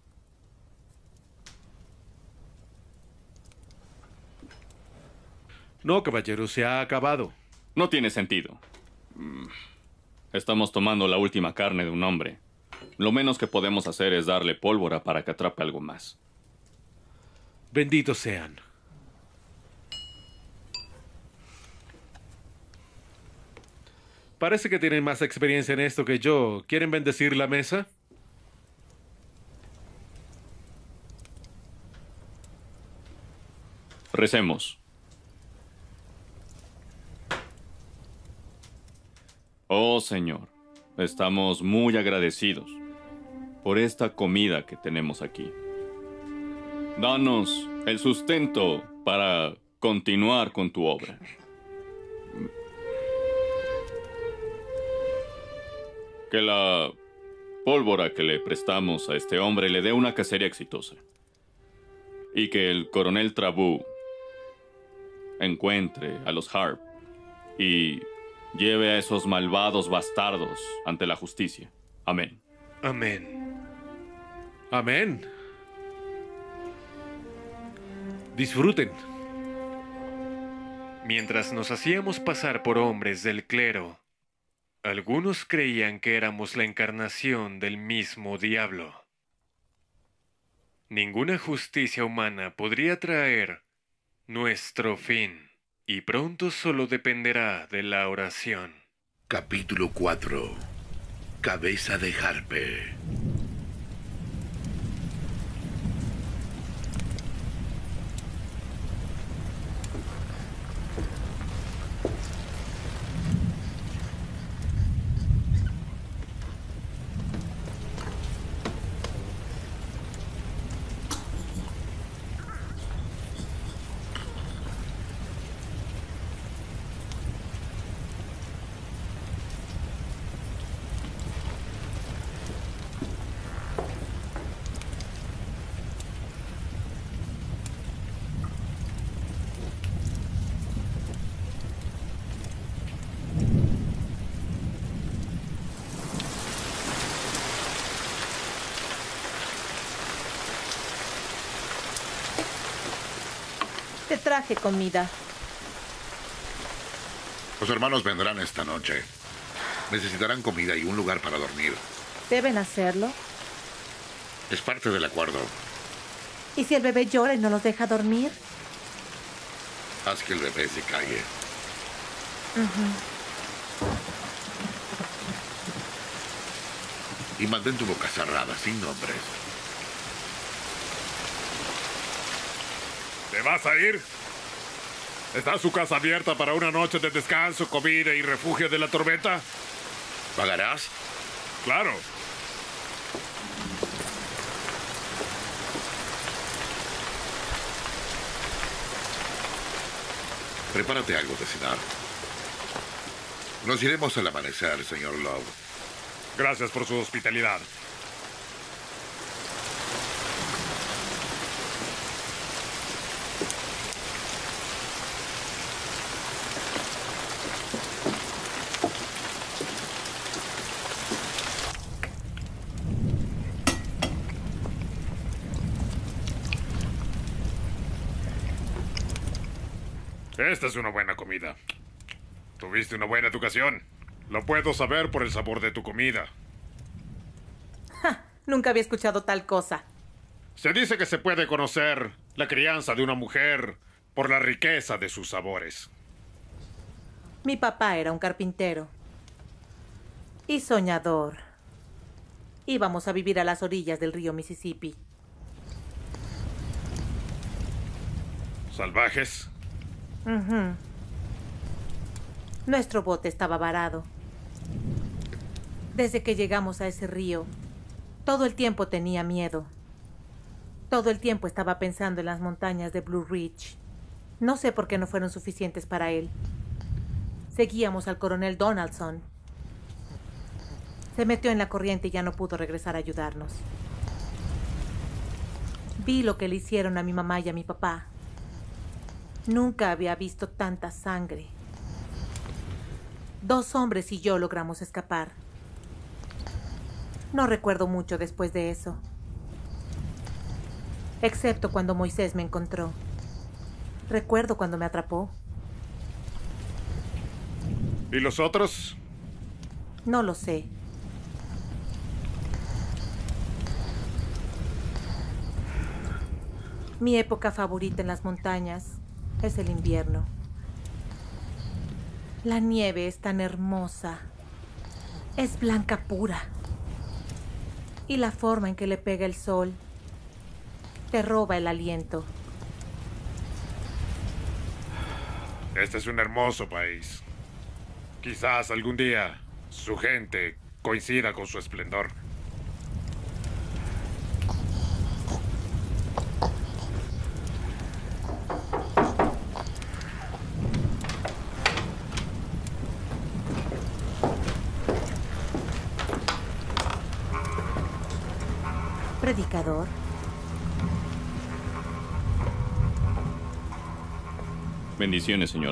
No, caballero, se ha acabado. No tiene sentido. Estamos tomando la última carne de un hombre. Lo menos que podemos hacer es darle pólvora para que atrape algo más. Benditos sean. Parece que tienen más experiencia en esto que yo. ¿Quieren bendecir la mesa? Recemos. Oh Señor, estamos muy agradecidos por esta comida que tenemos aquí. Danos el sustento para continuar con tu obra. Que la pólvora que le prestamos a este hombre le dé una cacería exitosa. Y que el coronel Trabú encuentre a los Harp y lleve a esos malvados bastardos ante la justicia. Amén. Amén. Amén. Disfruten. Mientras nos hacíamos pasar por hombres del clero, algunos creían que éramos la encarnación del mismo diablo. Ninguna justicia humana podría traer nuestro fin, y pronto solo dependerá de la oración. Capítulo cuatro. Cabeza de Harpe. Te traje comida. Los hermanos vendrán esta noche. Necesitarán comida y un lugar para dormir. ¿Deben hacerlo? Es parte del acuerdo. ¿Y si el bebé llora y no los deja dormir? Haz que el bebé se calle. Uh-huh. Y mantén tu boca cerrada, sin nombres. ¿Te vas a ir? ¿Está su casa abierta para una noche de descanso, comida y refugio de la tormenta? ¿Pagarás? Claro. Prepárate algo de cenar. Nos iremos al amanecer, señor Love. Gracias por su hospitalidad. Esta es una buena comida. Tuviste una buena educación. Lo puedo saber por el sabor de tu comida. Ja, nunca había escuchado tal cosa. Se dice que se puede conocer la crianza de una mujer por la riqueza de sus sabores. Mi papá era un carpintero. Y soñador. Íbamos a vivir a las orillas del río Mississippi. ¿Salvajes? Uh-huh. Nuestro bote estaba varado. Desde que llegamos a ese río, todo el tiempo tenía miedo. Todo el tiempo estaba pensando en las montañas de Blue Ridge. No sé por qué no fueron suficientes para él. Seguíamos al coronel Donaldson. Se metió en la corriente y ya no pudo regresar a ayudarnos. Vi lo que le hicieron a mi mamá y a mi papá. Nunca había visto tanta sangre. Dos hombres y yo logramos escapar. No recuerdo mucho después de eso. Excepto cuando Moisés me encontró. Recuerdo cuando me atrapó. ¿Y los otros? No lo sé. Mi época favorita en las montañas es el invierno. La nieve es tan hermosa. Es blanca pura. Y la forma en que le pega el sol te roba el aliento. Este es un hermoso país. Quizás algún día su gente coincida con su esplendor. Predicador. Bendiciones, señora.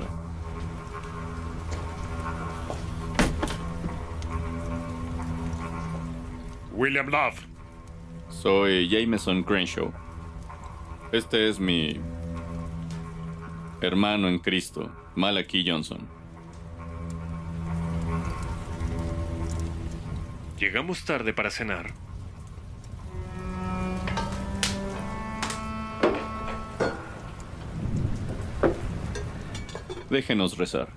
William Love. Soy Jameson Crenshaw. Este es mi hermano en Cristo, Malachi Johnson. Llegamos tarde para cenar. Déjenos rezar.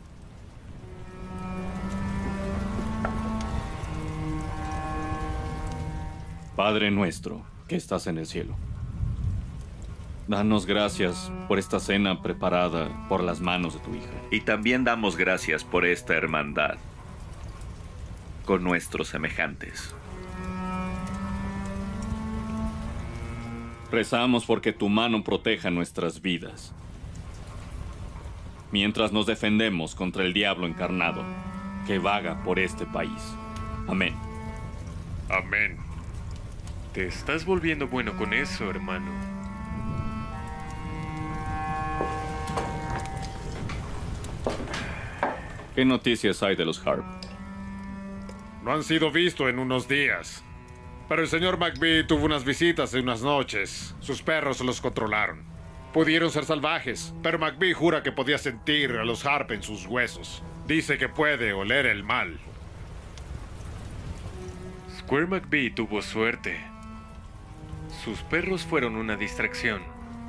Padre nuestro, que estás en el cielo. Danos gracias por esta cena preparada por las manos de tu hija. Y también damos gracias por esta hermandad con nuestros semejantes. Rezamos porque tu mano proteja nuestras vidas, mientras nos defendemos contra el diablo encarnado que vaga por este país. Amén. Amén. Te estás volviendo bueno con eso, hermano. ¿Qué noticias hay de los Harp? No han sido vistos en unos días. Pero el señor McBee tuvo unas visitas en unas noches. Sus perros los controlaron. Pudieron ser salvajes, pero McBee jura que podía sentir a los Harp en sus huesos. Dice que puede oler el mal. Square McBee tuvo suerte. Sus perros fueron una distracción.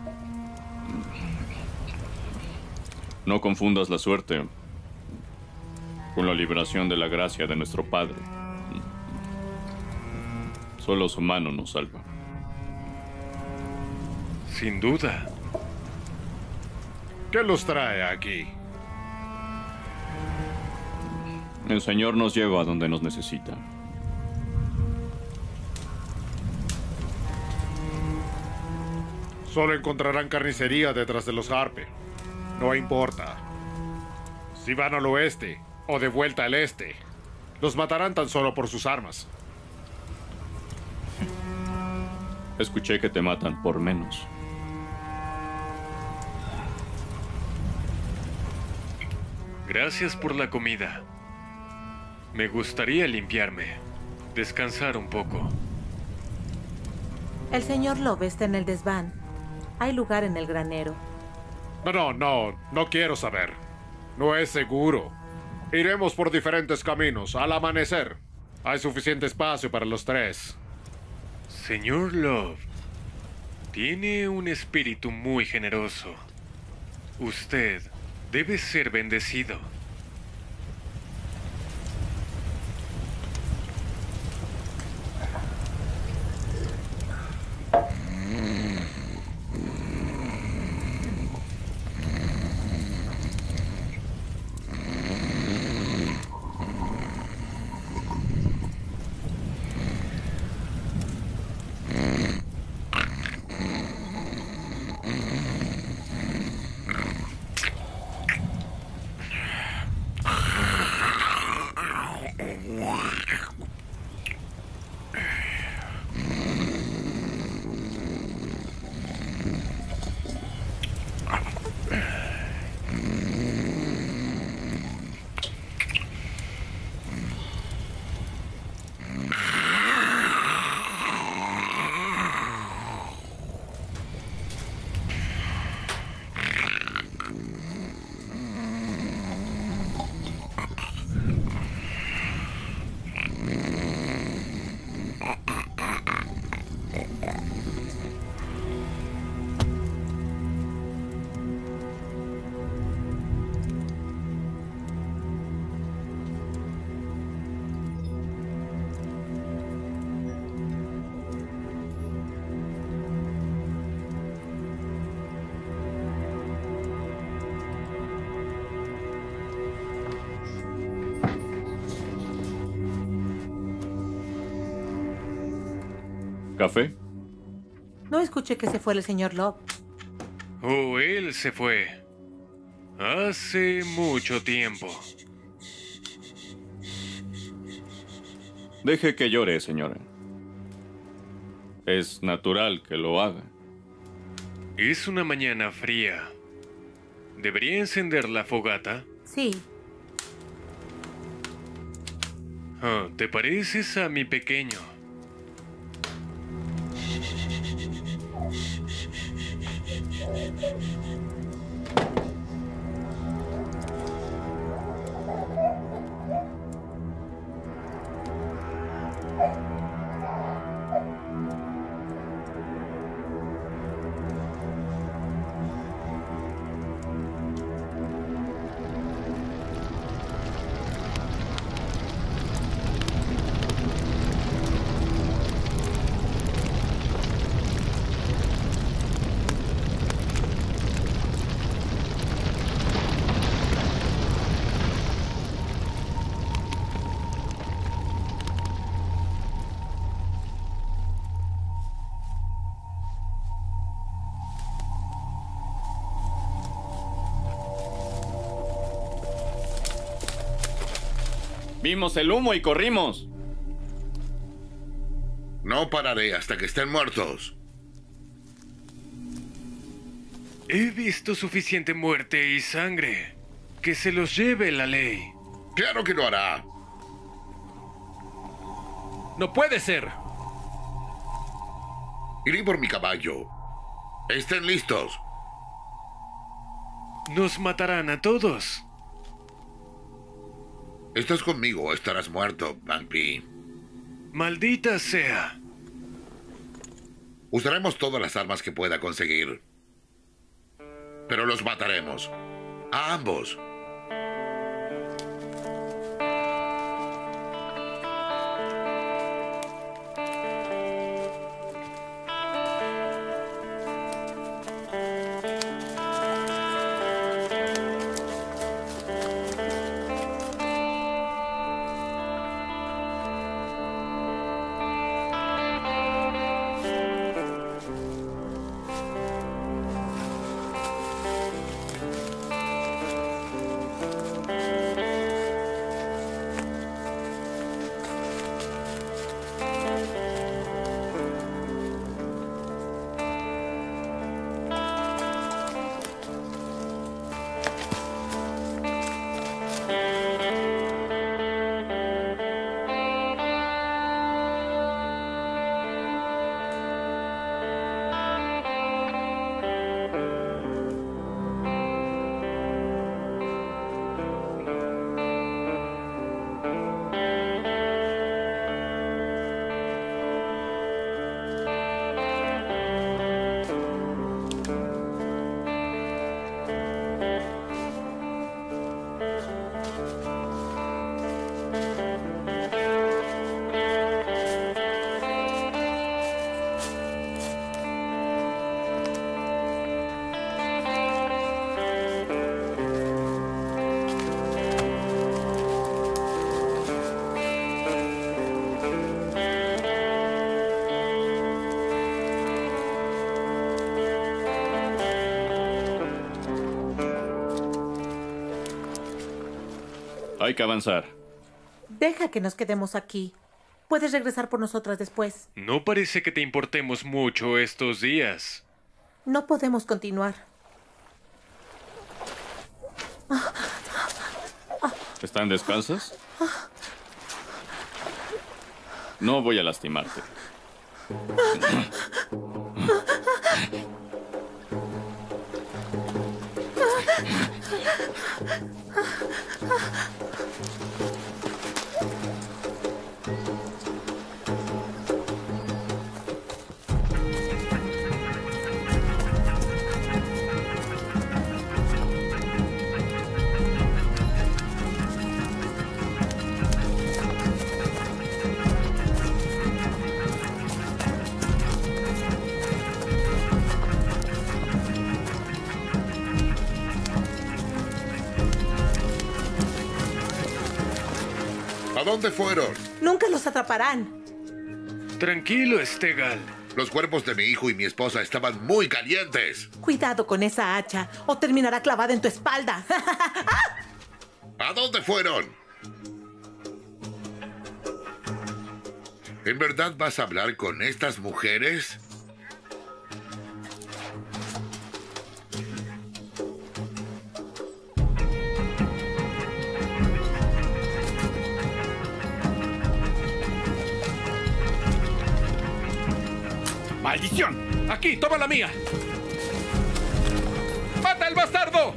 No confundas la suerte con la liberación de la gracia de nuestro Padre. Solo su mano nos salva. Sin duda. ¿Qué los trae aquí? El Señor nos lleva a donde nos necesita. Solo encontrarán carnicería detrás de los Harpe. No importa. Si van al oeste o de vuelta al este, los matarán tan solo por sus armas. Escuché que te matan por menos. Gracias por la comida. Me gustaría limpiarme, descansar un poco. El señor Love está en el desván. Hay lugar en el granero. No, no, no quiero saber. No es seguro. Iremos por diferentes caminos al amanecer. Hay suficiente espacio para los tres. Señor Love, tiene un espíritu muy generoso. Usted debe ser bendecido. ¿Café? No escuché que se fue el señor Love. Oh, él se fue. Hace mucho tiempo. Deje que llore, señora. Es natural que lo haga. Es una mañana fría. ¿Debería encender la fogata? Sí. Ah, ¿te pareces a mi pequeño? Vimos el humo y corrimos. No pararé hasta que estén muertos. He visto suficiente muerte y sangre. Que se los lleve la ley. Claro que lo hará. No puede ser. Iré por mi caballo. Estén listos. Nos matarán a todos. Estás conmigo o estarás muerto, Magby. Maldita sea. Usaremos todas las armas que pueda conseguir. Pero los mataremos. A ambos. Hay que avanzar. Deja que nos quedemos aquí. Puedes regresar por nosotras después. No parece que te importemos mucho estos días. No podemos continuar. ¿Están descalzas? No voy a lastimarte. ¿A dónde fueron? Nunca los atraparán. Tranquilo, Stegal. Los cuerpos de mi hijo y mi esposa estaban muy calientes. Cuidado con esa hacha o terminará clavada en tu espalda. ¿A dónde fueron? ¿En verdad vas a hablar con estas mujeres? ¡Maldición! ¡Aquí, toma la mía! ¡Mata al bastardo!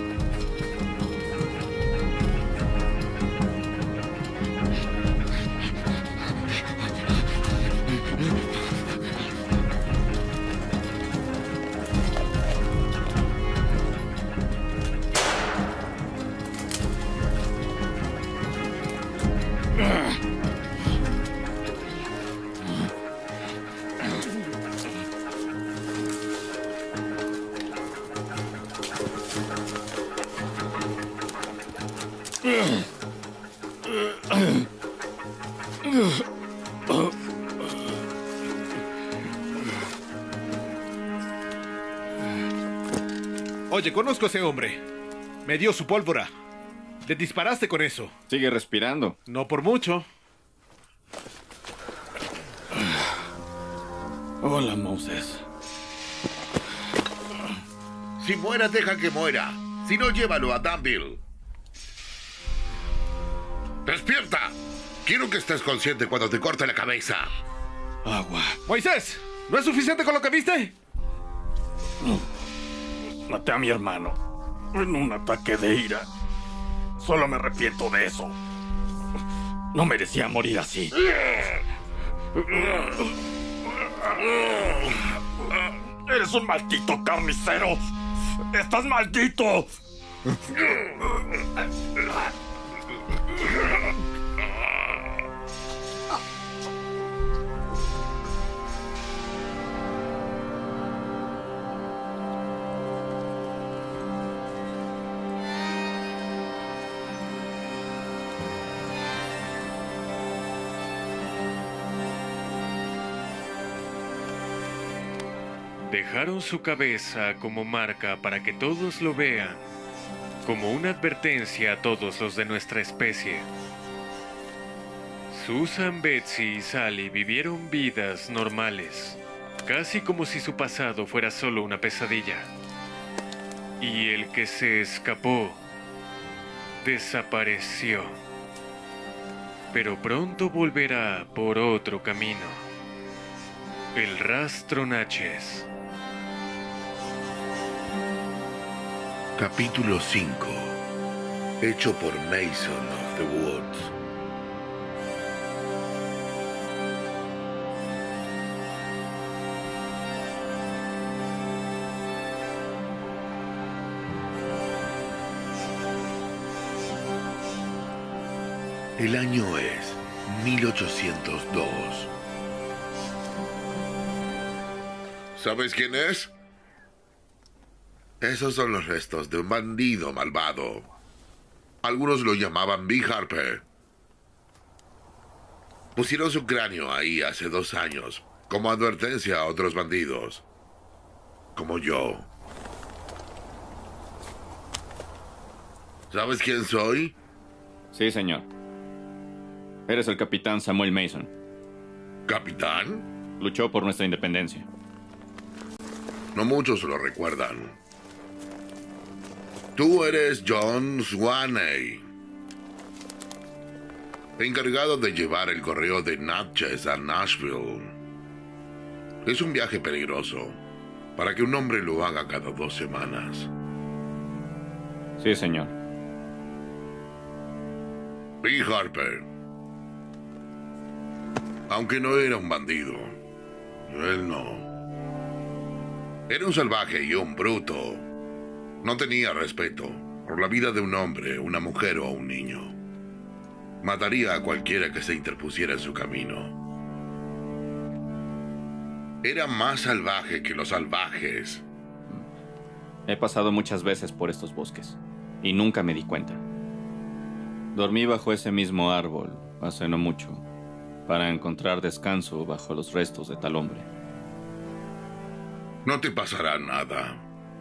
Oye, conozco a ese hombre. Me dio su pólvora. Le disparaste con eso. Sigue respirando. No por mucho. Hola, Moses. Si muera, deja que muera. Si no, llévalo a Danville. ¡Despierta! Quiero que estés consciente cuando te corte la cabeza. Agua. Moisés, ¿no es suficiente con lo que viste? Maté a mi hermano en un ataque de ira. Solo me arrepiento de eso. No merecía morir así. Eres un maldito carnicero. ¡Estás maldito! Dejaron su cabeza como marca para que todos lo vean, como una advertencia a todos los de nuestra especie. Susan, Betsy y Sally vivieron vidas normales, casi como si su pasado fuera solo una pesadilla. Y el que se escapó, desapareció. Pero pronto volverá por otro camino. El rastro Natchez. Capítulo cinco. Hecho por Mason of the Woods. El año es mil ochocientos dos. ¿Sabes quién es? Esos son los restos de un bandido malvado. Algunos lo llamaban B. Harper. Pusieron su cráneo ahí hace dos años, como advertencia a otros bandidos. Como yo. ¿Sabes quién soy? Sí, señor. Eres el capitán Samuel Mason. ¿Capitán? Luchó por nuestra independencia. No muchos lo recuerdan. Tú eres John Swaney, encargado de llevar el correo de Natchez a Nashville. Es un viaje peligroso, para que un hombre lo haga cada dos semanas. Sí, señor. B. Harper. Aunque no era un bandido, él no. Era un salvaje y un bruto. No tenía respeto por la vida de un hombre, una mujer o un niño. Mataría a cualquiera que se interpusiera en su camino. Era más salvaje que los salvajes. He pasado muchas veces por estos bosques y nunca me di cuenta. Dormí bajo ese mismo árbol hace no mucho para encontrar descanso bajo los restos de tal hombre. No te pasará nada.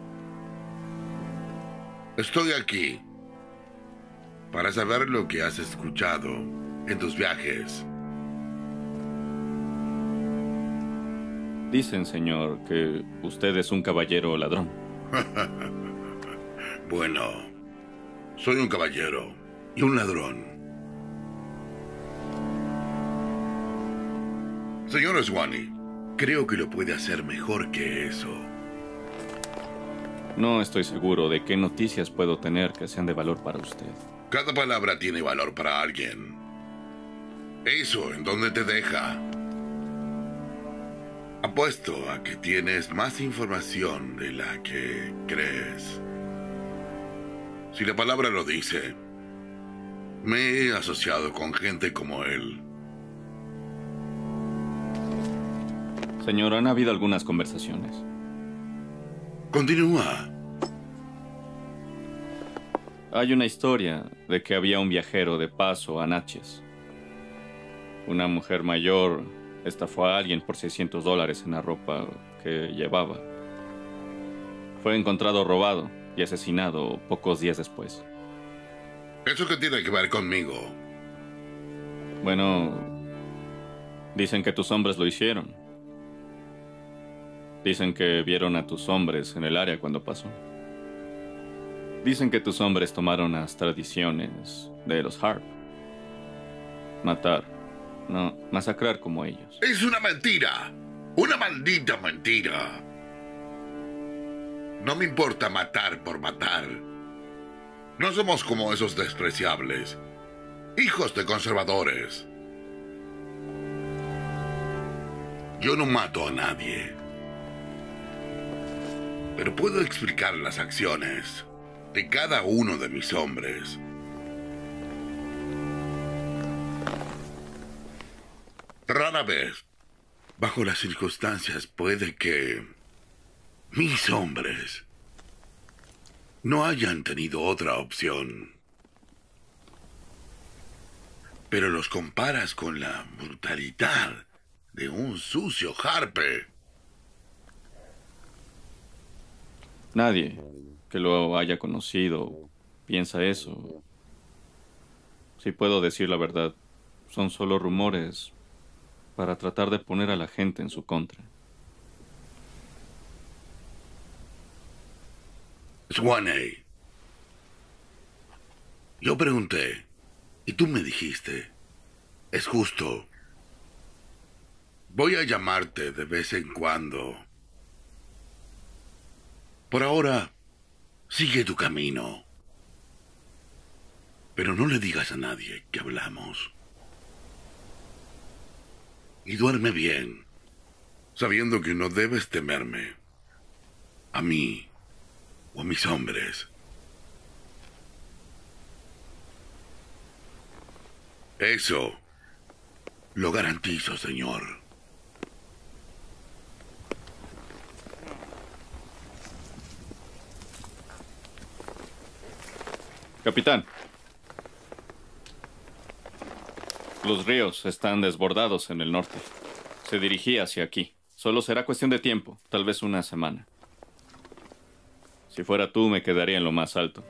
Estoy aquí para saber lo que has escuchado en tus viajes. Dicen, señor, que usted es un caballero ladrón. Bueno, soy un caballero y un ladrón. Señor Swanee, creo que lo puede hacer mejor que eso. No estoy seguro de qué noticias puedo tener que sean de valor para usted. Cada palabra tiene valor para alguien. ¿Eso en dónde te deja? Apuesto a que tienes más información de la que crees. Si la palabra lo dice, me he asociado con gente como él. Señor, han habido algunas conversaciones. Continúa. Hay una historia de que había un viajero de paso a Natchez. Una mujer mayor estafó a alguien por seiscientos dólares en la ropa que llevaba. Fue encontrado robado y asesinado pocos días después. ¿Eso qué tiene que ver conmigo? Bueno, dicen que tus hombres lo hicieron. Dicen que vieron a tus hombres en el área cuando pasó. Dicen que tus hombres tomaron las tradiciones de los Harp. Matar, no, masacrar como ellos. Es una mentira. Una maldita mentira. No me importa matar por matar. No somos como esos despreciables. Hijos de conservadores. Yo no mato a nadie. Pero puedo explicar las acciones de cada uno de mis hombres. Rara vez, bajo las circunstancias, puede que mis hombres no hayan tenido otra opción. Pero los comparas con la brutalidad de un sucio Harpe. Nadie que lo haya conocido piensa eso. Si puedo decir la verdad, son solo rumores para tratar de poner a la gente en su contra. Swanee, yo pregunté y tú me dijiste, es justo. Voy a llamarte de vez en cuando. Por ahora, sigue tu camino. Pero no le digas a nadie que hablamos. Y duerme bien, sabiendo que no debes temerme. A mí o a mis hombres. Eso lo garantizo, señor. Capitán. Los ríos están desbordados en el norte. Se dirigía hacia aquí. Solo será cuestión de tiempo, tal vez una semana. Si fuera tú, me quedaría en lo más alto.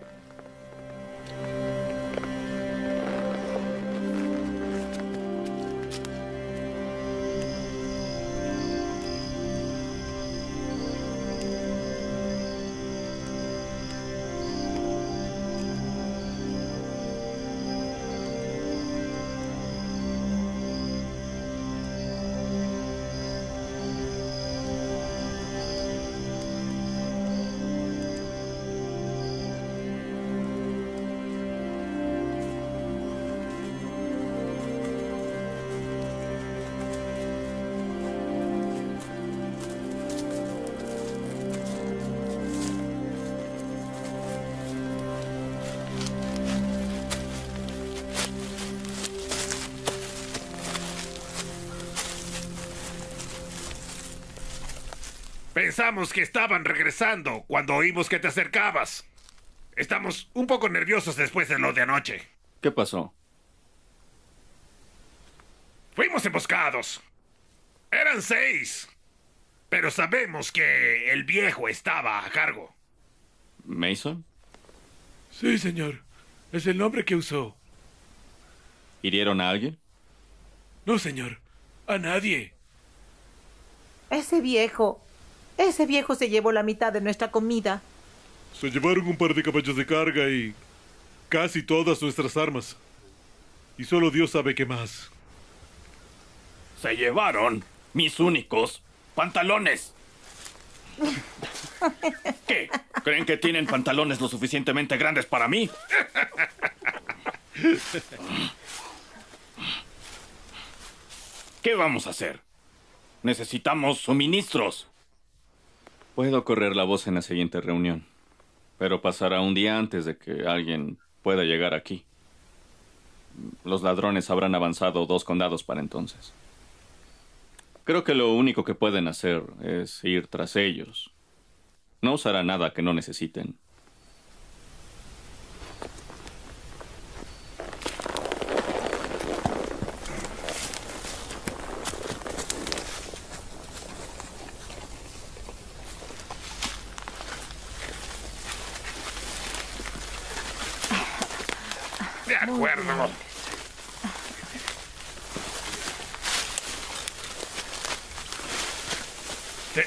Pensamos que estaban regresando cuando oímos que te acercabas. Estamos un poco nerviosos después de lo de anoche. ¿Qué pasó? Fuimos emboscados. Eran seis. Pero sabemos que el viejo estaba a cargo. ¿Mason? Sí, señor. Es el nombre que usó. ¿Hirieron a alguien? No, señor. A nadie. Ese viejo. Ese viejo se llevó la mitad de nuestra comida. Se llevaron un par de caballos de carga y casi todas nuestras armas. Y solo Dios sabe qué más. Se llevaron mis únicos pantalones. ¿Qué? ¿Creen que tienen pantalones lo suficientemente grandes para mí? ¿Qué vamos a hacer? Necesitamos suministros. Puedo correr la voz en la siguiente reunión, pero pasará un día antes de que alguien pueda llegar aquí. Los ladrones habrán avanzado dos condados para entonces. Creo que lo único que pueden hacer es ir tras ellos. No usará nada que no necesiten. De acuerdo. Sí.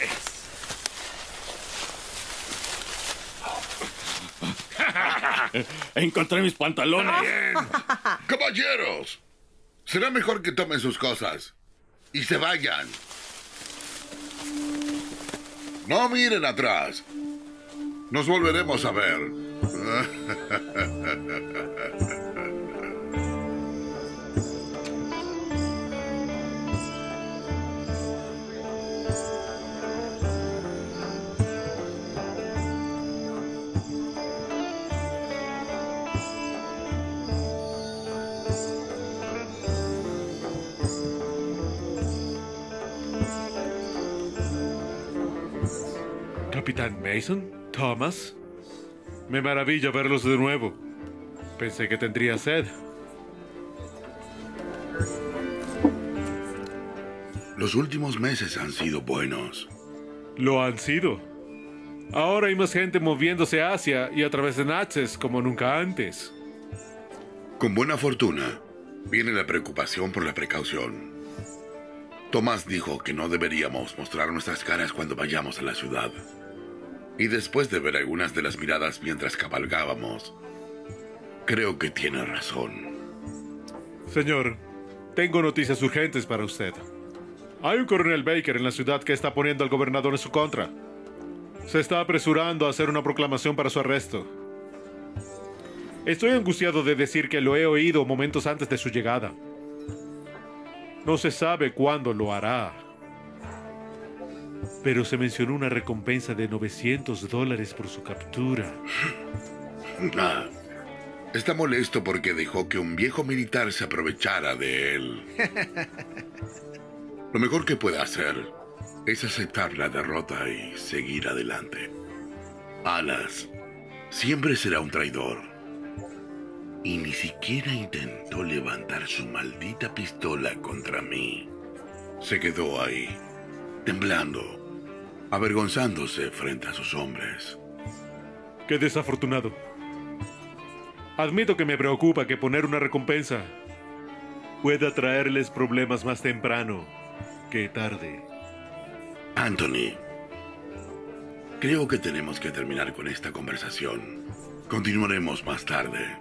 Encontré mis pantalones. Bien. Caballeros, será mejor que tomen sus cosas y se vayan. No miren atrás. Nos volveremos a ver. Capitán Mason, Thomas. Me maravilla verlos de nuevo. Pensé que tendría sed. Los últimos meses han sido buenos. Lo han sido. Ahora hay más gente moviéndose hacia y a través de Natchez como nunca antes. Con buena fortuna, viene la preocupación por la precaución. Tomás dijo que no deberíamos mostrar nuestras caras cuando vayamos a la ciudad. Y después de ver algunas de las miradas mientras cabalgábamos, creo que tiene razón. Señor, tengo noticias urgentes para usted. Hay un coronel Baker en la ciudad que está poniendo al gobernador en su contra. Se está apresurando a hacer una proclamación para su arresto. Estoy angustiado de decir que lo he oído momentos antes de su llegada. No se sabe cuándo lo hará. Pero se mencionó una recompensa de novecientos dólares por su captura. Ah, está molesto porque dejó que un viejo militar se aprovechara de él. Lo mejor que puede hacer es aceptar la derrota y seguir adelante. Alas siempre será un traidor. Y ni siquiera intentó levantar su maldita pistola contra mí. Se quedó ahí, temblando, avergonzándose frente a sus hombres. Qué desafortunado. Admito que me preocupa que poner una recompensa pueda traerles problemas más temprano que tarde. Anthony, creo que tenemos que terminar con esta conversación. Continuaremos más tarde.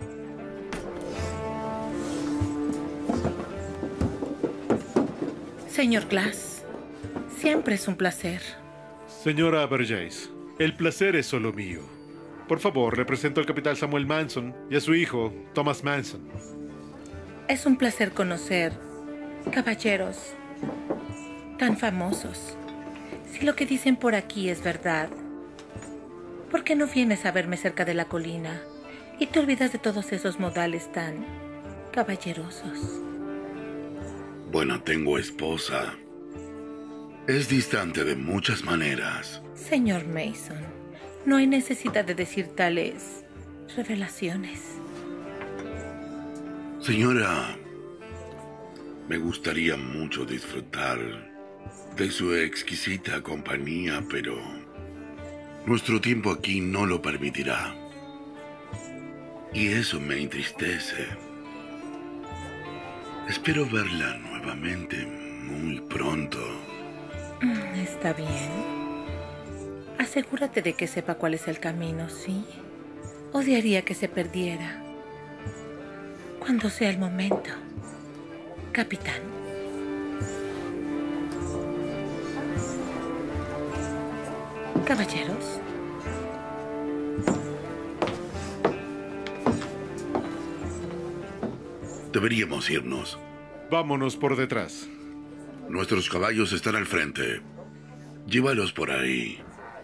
Señor Glass, siempre es un placer. Señora Vergés, el placer es solo mío. Por favor, le presento al capitán Samuel Manson y a su hijo, Thomas Manson. Es un placer conocer caballeros tan famosos. Si lo que dicen por aquí es verdad, ¿por qué no vienes a verme cerca de la colina y te olvidas de todos esos modales tan caballerosos? Bueno, tengo esposa. Es distante de muchas maneras. Señor Mason, no hay necesidad de decir tales revelaciones. Señora, Me gustaría mucho disfrutar de su exquisita compañía, pero nuestro tiempo aquí no lo permitirá. Y eso me entristece. Espero verla nuevamente muy pronto. Está bien. Asegúrate de que sepa cuál es el camino, ¿sí? Odiaría que se perdiera. Cuando sea el momento, capitán. Caballeros. Deberíamos irnos. Vámonos por detrás. Nuestros caballos están al frente. Llévalos por ahí.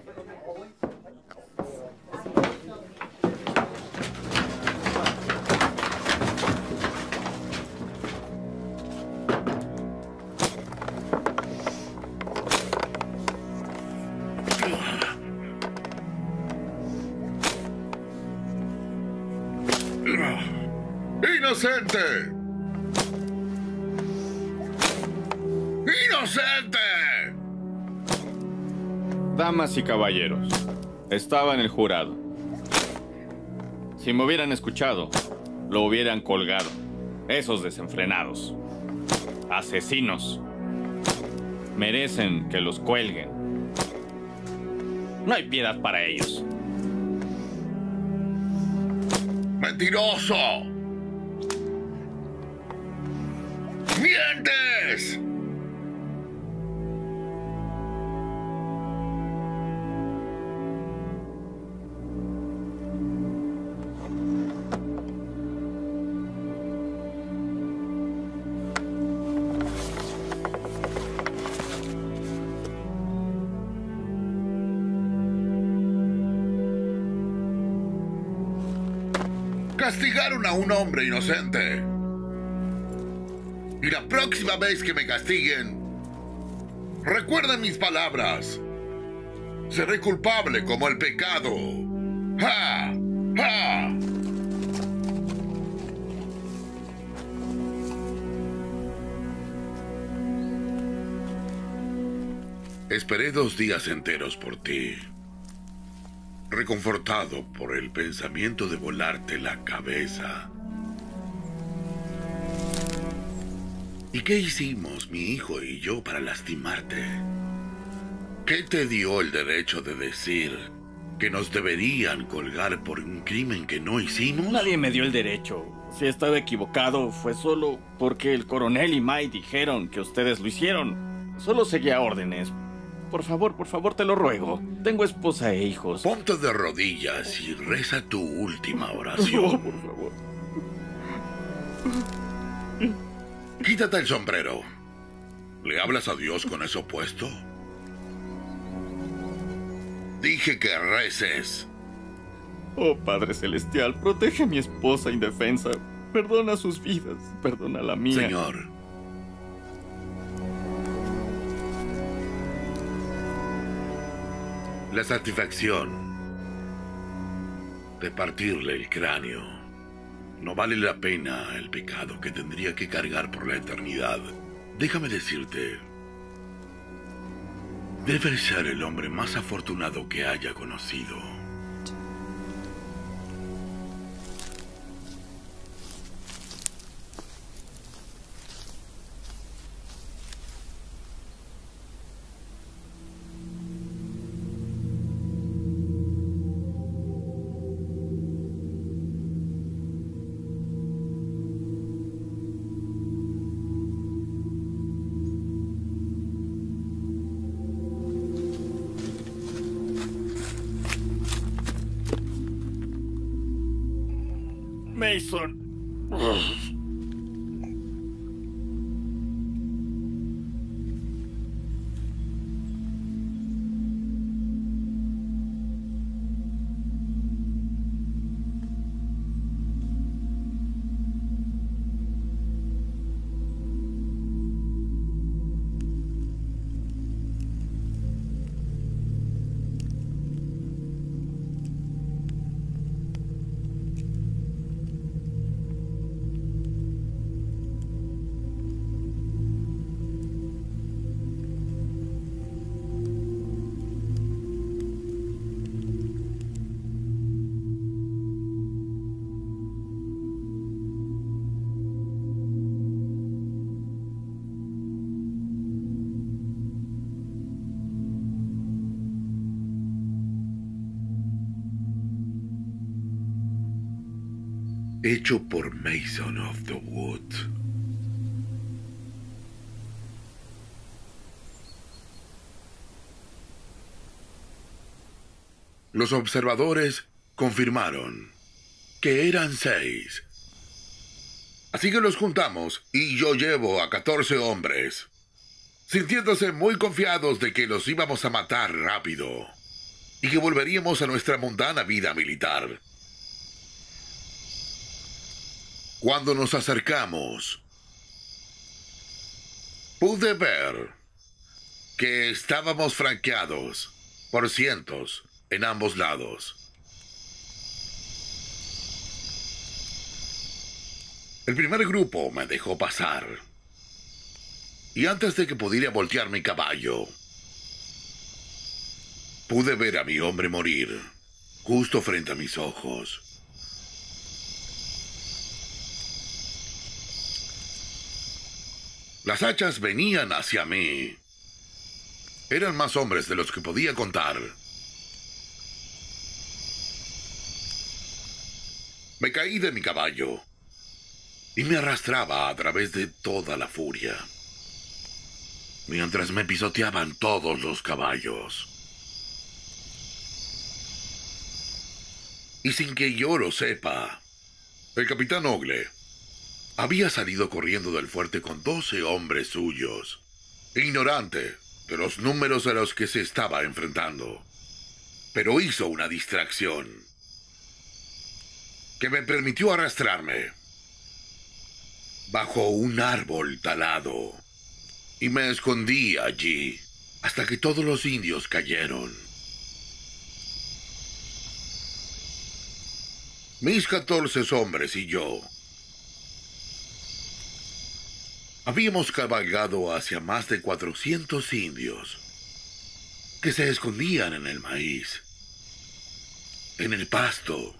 ¡Inocente! ¡Inocente! Damas y caballeros, estaba en el jurado. Si me hubieran escuchado, lo hubieran colgado. Esos desenfrenados. Asesinos. Merecen que los cuelguen. No hay piedad para ellos. ¡Mentiroso! ¡Mientes! Castigaron a un hombre inocente. Y la próxima vez que me castiguen, recuerden mis palabras. Seré culpable como el pecado. ¡Ja! ¡Ja! Esperé dos días enteros por ti, reconfortado por el pensamiento de volarte la cabeza. ¿Y qué hicimos, mi hijo y yo, para lastimarte? ¿Qué te dio el derecho de decir que nos deberían colgar por un crimen que no hicimos? Nadie me dio el derecho. Si estaba equivocado, fue solo porque el coronel y Mai dijeron que ustedes lo hicieron. Solo seguía órdenes. Por favor, por favor, te lo ruego. Tengo esposa e hijos. Ponte de rodillas y reza tu última oración. Por favor. Quítate el sombrero. ¿Le hablas a Dios con eso puesto? Dije que reces. Oh, Padre Celestial, protege a mi esposa indefensa. Perdona sus vidas, perdona la mía. Señor. La satisfacción de partirle el cráneo no vale la pena el pecado que tendría que cargar por la eternidad. Déjame decirte, debes ser el hombre más afortunado que haya conocido. Mason. hecho por Mason of the Wood. Los observadores confirmaron que eran seis. Así que los juntamos y yo llevo a catorce hombres, sintiéndose muy confiados de que los íbamos a matar rápido y que volveríamos a nuestra mundana vida militar. Cuando nos acercamos, pude ver que estábamos franqueados por cientos en ambos lados. El primer grupo me dejó pasar, y antes de que pudiera voltear mi caballo, pude ver a mi hombre morir justo frente a mis ojos. Las hachas venían hacia mí. Eran más hombres de los que podía contar. Me caí de mi caballo y me arrastraba a través de toda la furia, mientras me pisoteaban todos los caballos. Y sin que yo lo sepa, el capitán Ogle había salido corriendo del fuerte con doce hombres suyos, ignorante de los números a los que se estaba enfrentando. Pero hizo una distracción que me permitió arrastrarme bajo un árbol talado, y me escondí allí hasta que todos los indios cayeron. Mis catorce hombres y yo habíamos cabalgado hacia más de cuatrocientos indios que se escondían en el maíz, en el pasto,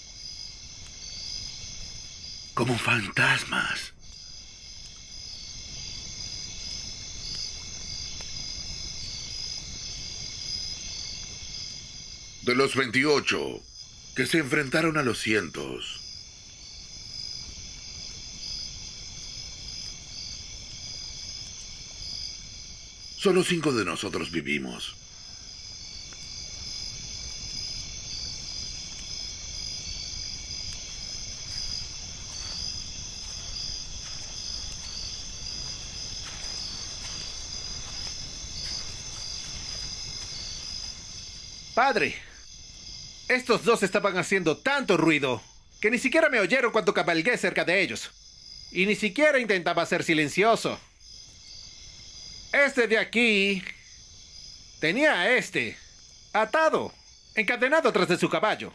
como fantasmas. De los veintiocho que se enfrentaron a los cientos, solo cinco de nosotros vivimos. Padre, estos dos estaban haciendo tanto ruido que ni siquiera me oyeron cuando cabalgué cerca de ellos. Y ni siquiera intentaba ser silencioso. Este de aquí tenía a este atado, encadenado tras de su caballo.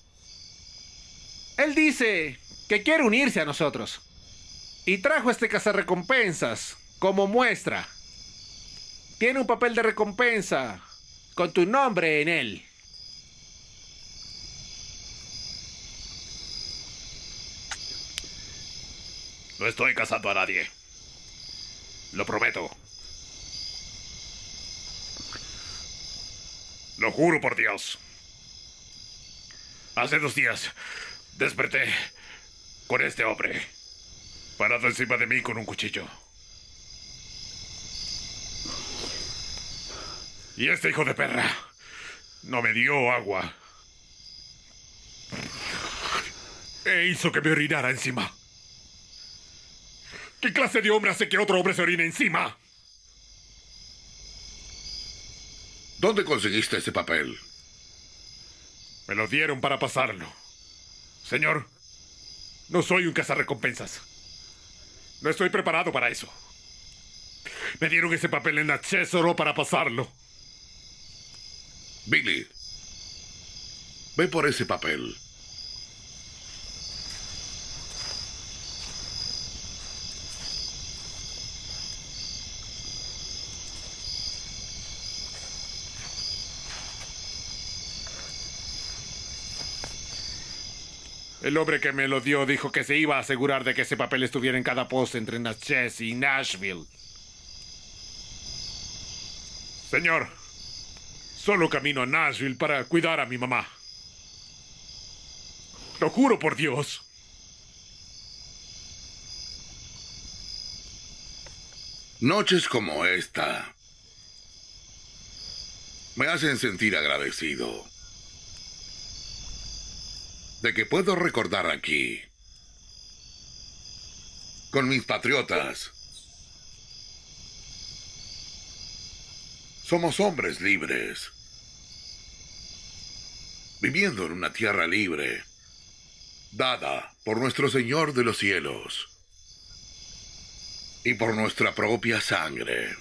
Él dice que quiere unirse a nosotros y trajo este cazarrecompensas como muestra. Tiene un papel de recompensa con tu nombre en él. No estoy cazando a nadie. Lo prometo. Lo juro por Dios. Hace dos días desperté con este hombre parado encima de mí con un cuchillo. Y este hijo de perra no me dio agua e hizo que me orinara encima. ¿Qué clase de hombre hace que otro hombre se orine encima? ¿Dónde conseguiste ese papel? Me lo dieron para pasarlo. Señor, no soy un cazarrecompensas. No estoy preparado para eso. Me dieron ese papel en Natchez solo para pasarlo. Billy, ve por ese papel. El hombre que me lo dio dijo que se iba a asegurar de que ese papel estuviera en cada poste entre Natchez y Nashville. Señor, solo camino a Nashville para cuidar a mi mamá. Lo juro por Dios. Noches como esta me hacen sentir agradecido de que puedo recordar aquí, con mis patriotas, somos hombres libres, viviendo en una tierra libre, dada por nuestro Señor de los cielos y por nuestra propia sangre.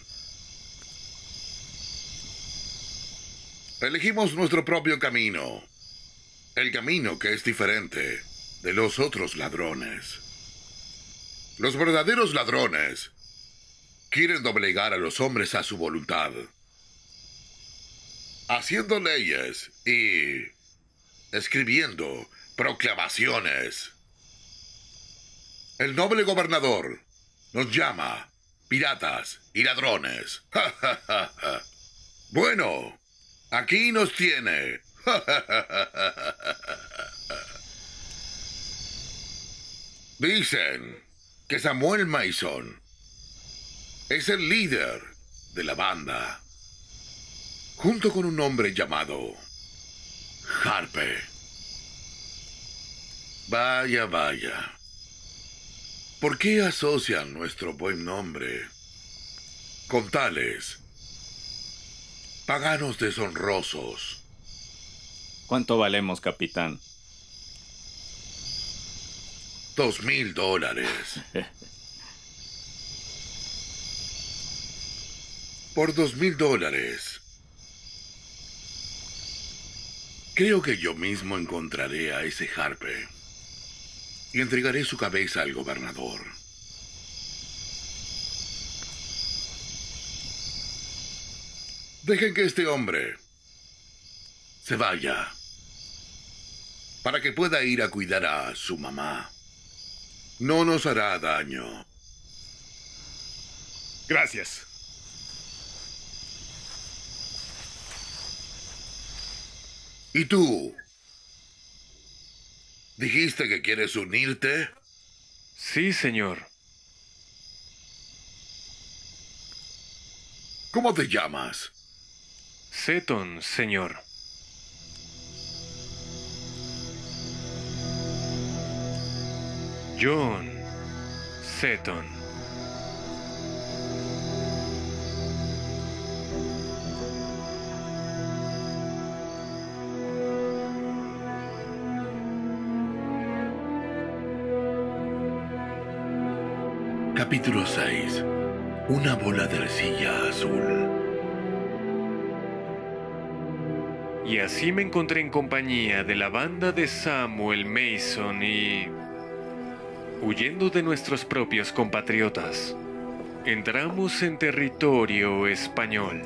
Elegimos nuestro propio camino, el camino que es diferente de los otros ladrones. Los verdaderos ladrones quieren doblegar a los hombres a su voluntad, haciendo leyes y escribiendo proclamaciones. El noble gobernador nos llama piratas y ladrones. Bueno, aquí nos tiene. Dicen que Samuel Mason es el líder de la banda, junto con un hombre llamado Harpe. Vaya, vaya. ¿Por qué asocian nuestro buen nombre con tales paganos deshonrosos? ¿Cuánto valemos, capitán? Dos mil dólares. Por dos mil dólares, creo que yo mismo encontraré a ese Harpe y entregaré su cabeza al gobernador. Dejen que este hombre se vaya para que pueda ir a cuidar a su mamá. No nos hará daño. Gracias. ¿Y tú? ¿Dijiste que quieres unirte? Sí, señor. ¿Cómo te llamas? Seton, señor. John Seton. Capítulo seis. Una bola de arcilla azul. Y así me encontré en compañía de la banda de Samuel Mason y... huyendo de nuestros propios compatriotas, entramos en territorio español.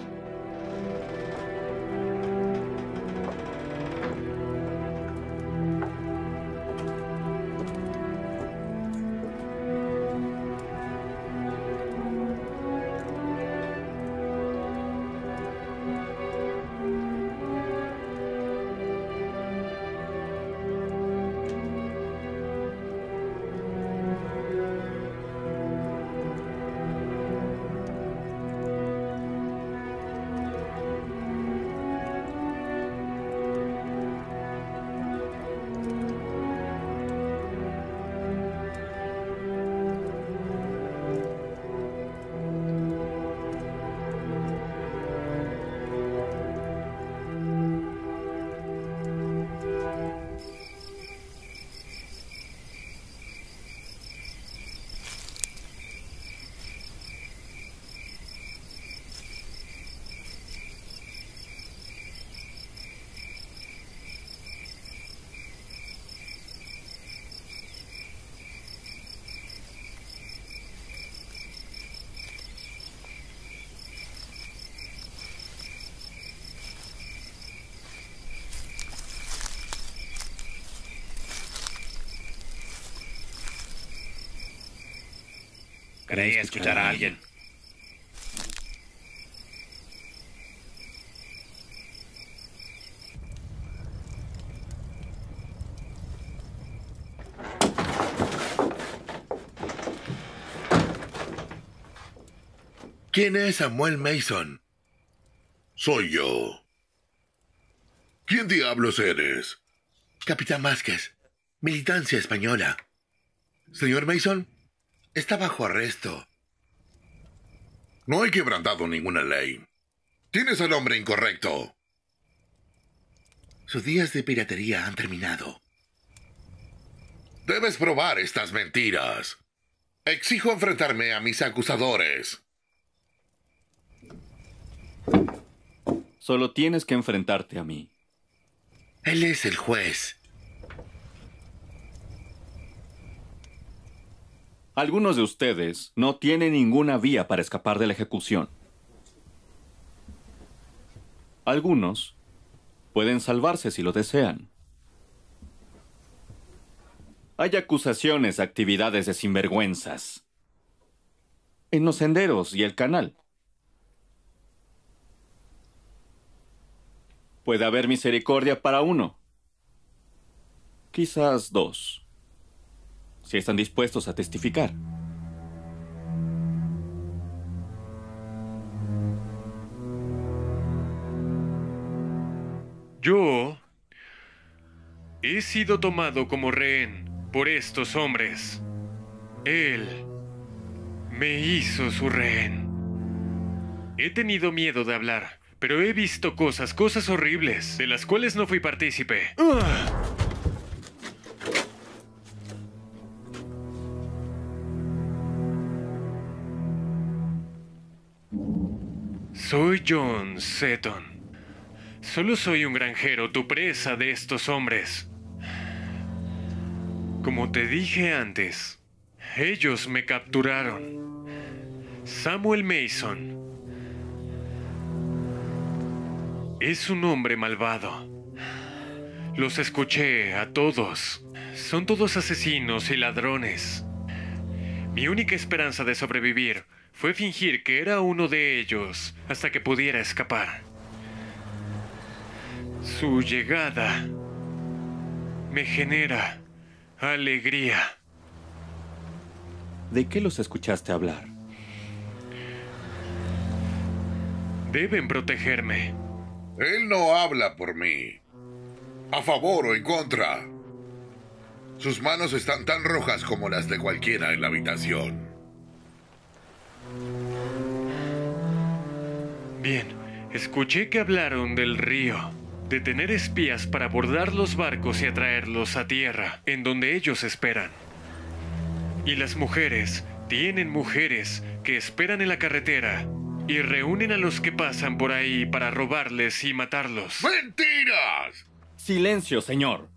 Creí escuchar a alguien. ¿Quién es Samuel Mason? Soy yo. ¿Quién diablos eres? Capitán Vázquez, militancia española. Señor Mason, está bajo arresto. No he quebrantado ninguna ley. Tienes al hombre incorrecto. Sus días de piratería han terminado. Debes probar estas mentiras. Exijo enfrentarme a mis acusadores. Solo tienes que enfrentarte a mí. Él es el juez. Algunos de ustedes no tienen ninguna vía para escapar de la ejecución. Algunos pueden salvarse si lo desean. Hay acusaciones de actividades de sinvergüenzas en los senderos y el canal. Puede haber misericordia para uno, quizás dos, si están dispuestos a testificar. Yo he sido tomado como rehén por estos hombres. Él me hizo su rehén. He tenido miedo de hablar, pero he visto cosas, cosas horribles, de las cuales no fui partícipe. ¡Ugh! Soy John Seton. Solo soy un granjero, tu presa de estos hombres. Como te dije antes, ellos me capturaron. Samuel Mason es un hombre malvado. Los escuché a todos. Son todos asesinos y ladrones. Mi única esperanza de sobrevivir fue fingir que era uno de ellos hasta que pudiera escapar. Su llegada me genera alegría. ¿De qué los escuchaste hablar? Deben protegerme. Él no habla por mí. A favor o en contra. Sus manos están tan rojas como las de cualquiera en la habitación. Bien, escuché que hablaron del río, de tener espías para abordar los barcos y atraerlos a tierra, en donde ellos esperan. Y las mujeres tienen mujeres que esperan en la carretera y reúnen a los que pasan por ahí para robarles y matarlos. ¡Mentiras! Silencio, señor.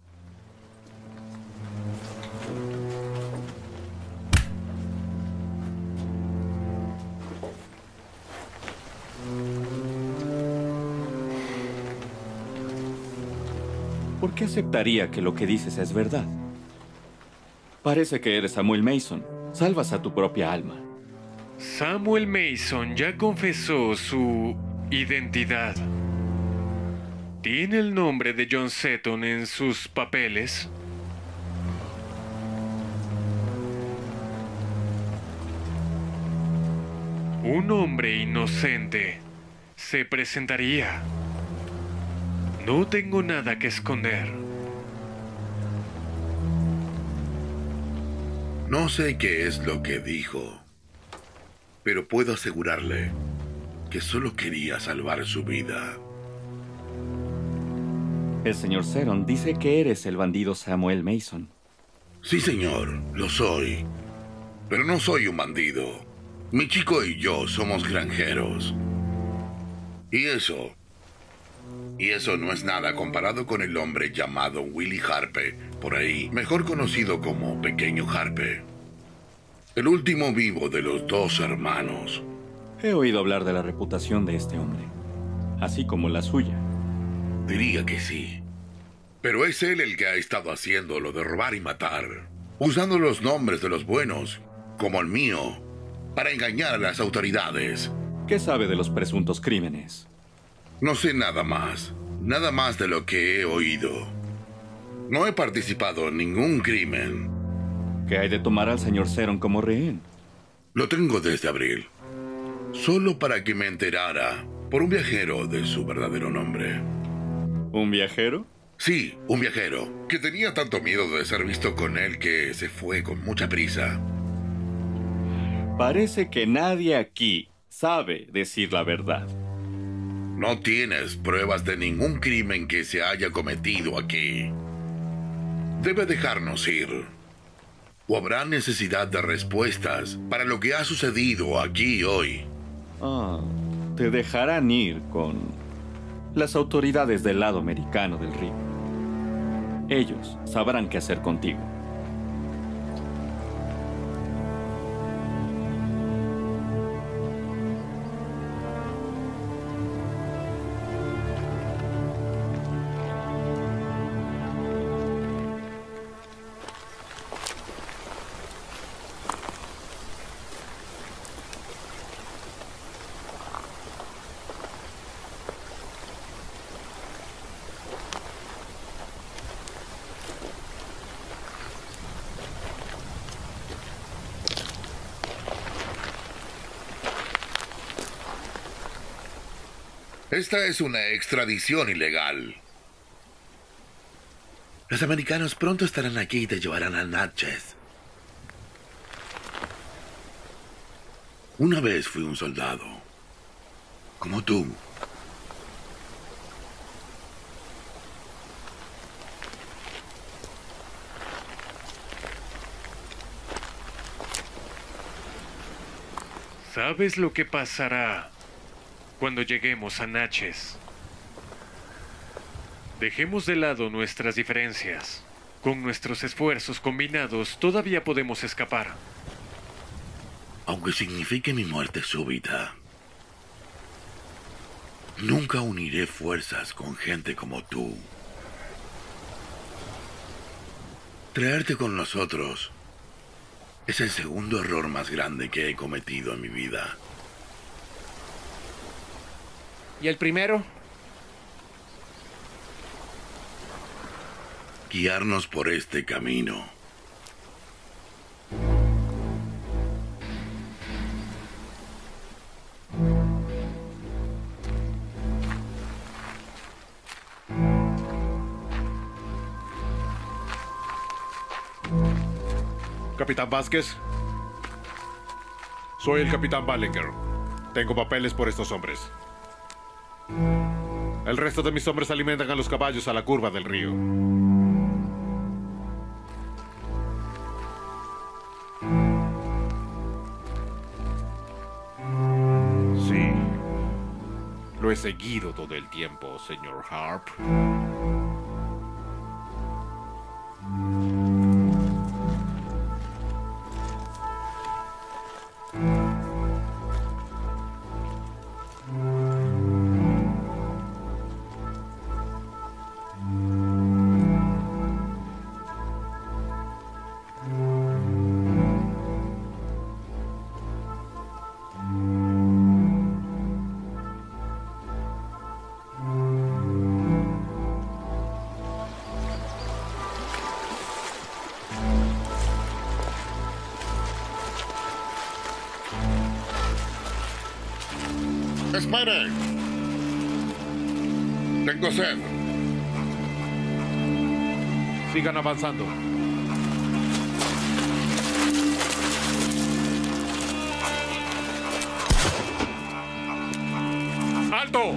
¿Por qué aceptaría que lo que dices es verdad? Parece que eres Samuel Mason. Salvas a tu propia alma. Samuel Mason ya confesó su identidad. ¿Tiene el nombre de John Seton en sus papeles? Un hombre inocente se presentaría. No tengo nada que esconder. No sé qué es lo que dijo, pero puedo asegurarle que solo quería salvar su vida. El señor Seton dice que eres el bandido Samuel Mason. Sí, señor, lo soy. Pero no soy un bandido. Mi chico y yo somos granjeros. Y eso... Y eso no es nada comparado con el hombre llamado Willie Harpe, por ahí, mejor conocido como Pequeño Harpe. El último vivo de los dos hermanos. He oído hablar de la reputación de este hombre, así como la suya. Diría que sí. Pero es él el que ha estado haciendo lo de robar y matar, usando los nombres de los buenos, como el mío, para engañar a las autoridades. ¿Qué sabe de los presuntos crímenes? No sé nada más. Nada más de lo que he oído. No he participado en ningún crimen. ¿Qué hay de tomar al señor Seton como rehén? Lo tengo desde abril. solo para que me enterara por un viajero de su verdadero nombre. ¿Un viajero? Sí, un viajero, que tenía tanto miedo de ser visto con él que se fue con mucha prisa. Parece que nadie aquí sabe decir la verdad. No tienes pruebas de ningún crimen que se haya cometido aquí. Debe dejarnos ir. ¿O habrá necesidad de respuestas para lo que ha sucedido aquí hoy? Ah, te dejarán ir con las autoridades del lado americano del río. Ellos sabrán qué hacer contigo. Esta es una extradición ilegal. Los americanos pronto estarán aquí y te llevarán a Natchez. Una vez fui un soldado, como tú. ¿Sabes lo que pasará cuando lleguemos a Natchez? Dejemos de lado nuestras diferencias. Con nuestros esfuerzos combinados todavía podemos escapar. Aunque signifique mi muerte súbita, nunca uniré fuerzas con gente como tú. Traerte con nosotros es el segundo error más grande que he cometido en mi vida. ¿Y el primero? Guiarnos por este camino. Capitán Vázquez. Soy el Capitán Ballinger. Tengo papeles por estos hombres. El resto de mis hombres alimentan a los caballos a la curva del río. Sí. Lo he seguido todo el tiempo, señor Harp. ¡Esperen! Tengo sed. Sigan avanzando. ¡Alto!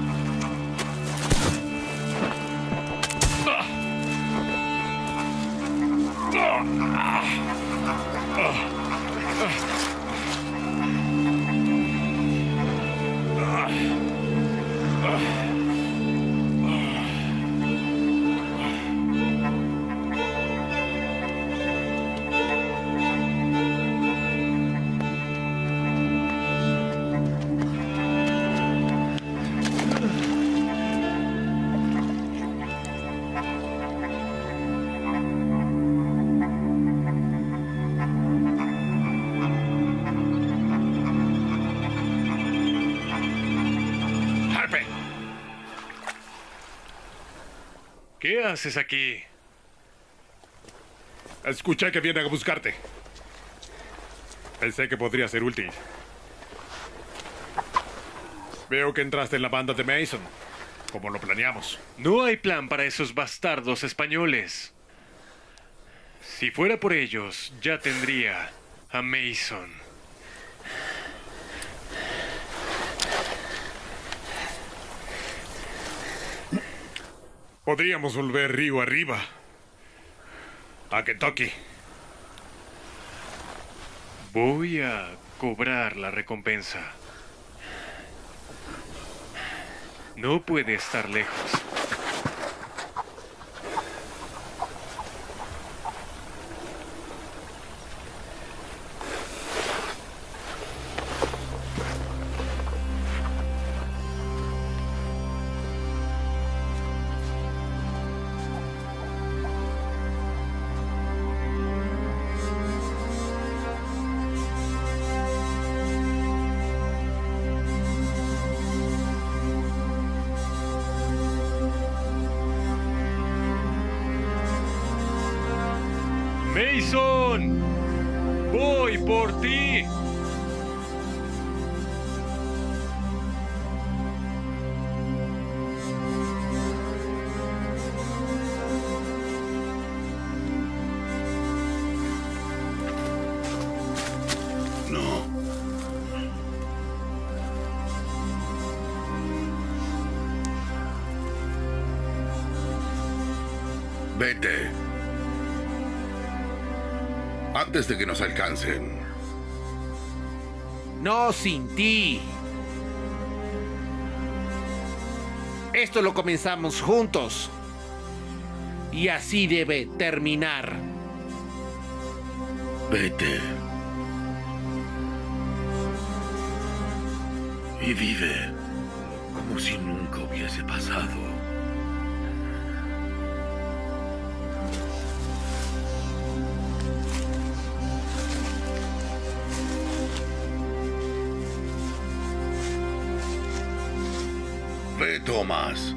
¿Qué haces aquí? Escuché que vienen a buscarte. Pensé que podría ser útil. Veo que entraste en la banda de Mason, como lo planeamos. No hay plan para esos bastardos españoles. Si fuera por ellos, ya tendría a Mason. Podríamos volver río arriba. A Kentucky. Voy a cobrar la recompensa. No puede estar lejos. ¡Mason! ¡Voy por ti! No. Vete. Antes de que nos alcancen. No sin ti. Esto lo comenzamos juntos. Y así debe terminar. Vete. Y vive como si nunca hubiese pasado. Ve, Thomas.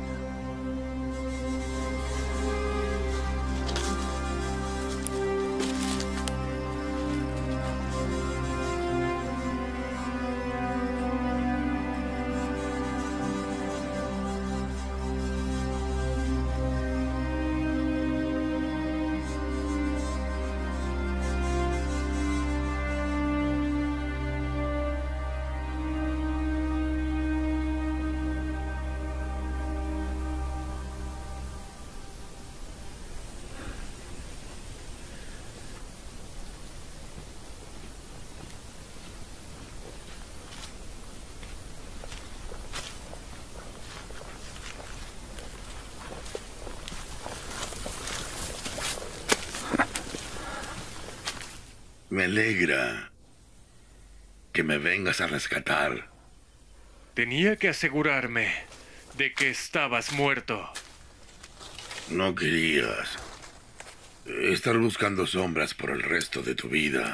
Me alegra que me vengas a rescatar. Tenía que asegurarme de que estabas muerto. No querías estar buscando sombras por el resto de tu vida.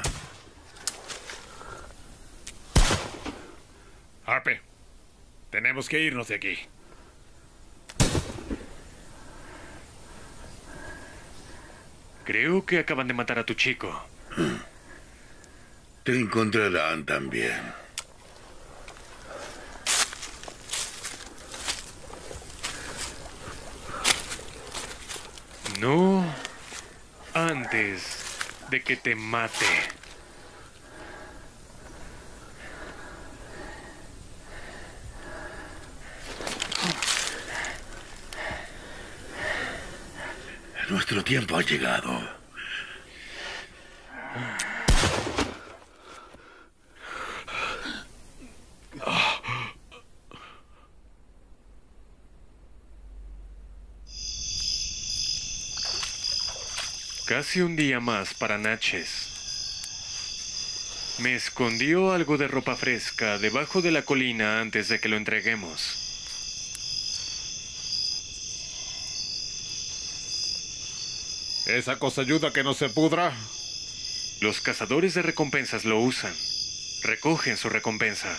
Harpe, tenemos que irnos de aquí. Creo que acaban de matar a tu chico. Te encontrarán también. No antes de que te mate. Nuestro tiempo ha llegado. Casi un día más para Natchez. Me escondió algo de ropa fresca debajo de la colina antes de que lo entreguemos. ¿Esa cosa ayuda a que no se pudra? Los cazadores de recompensas lo usan. Recogen su recompensa.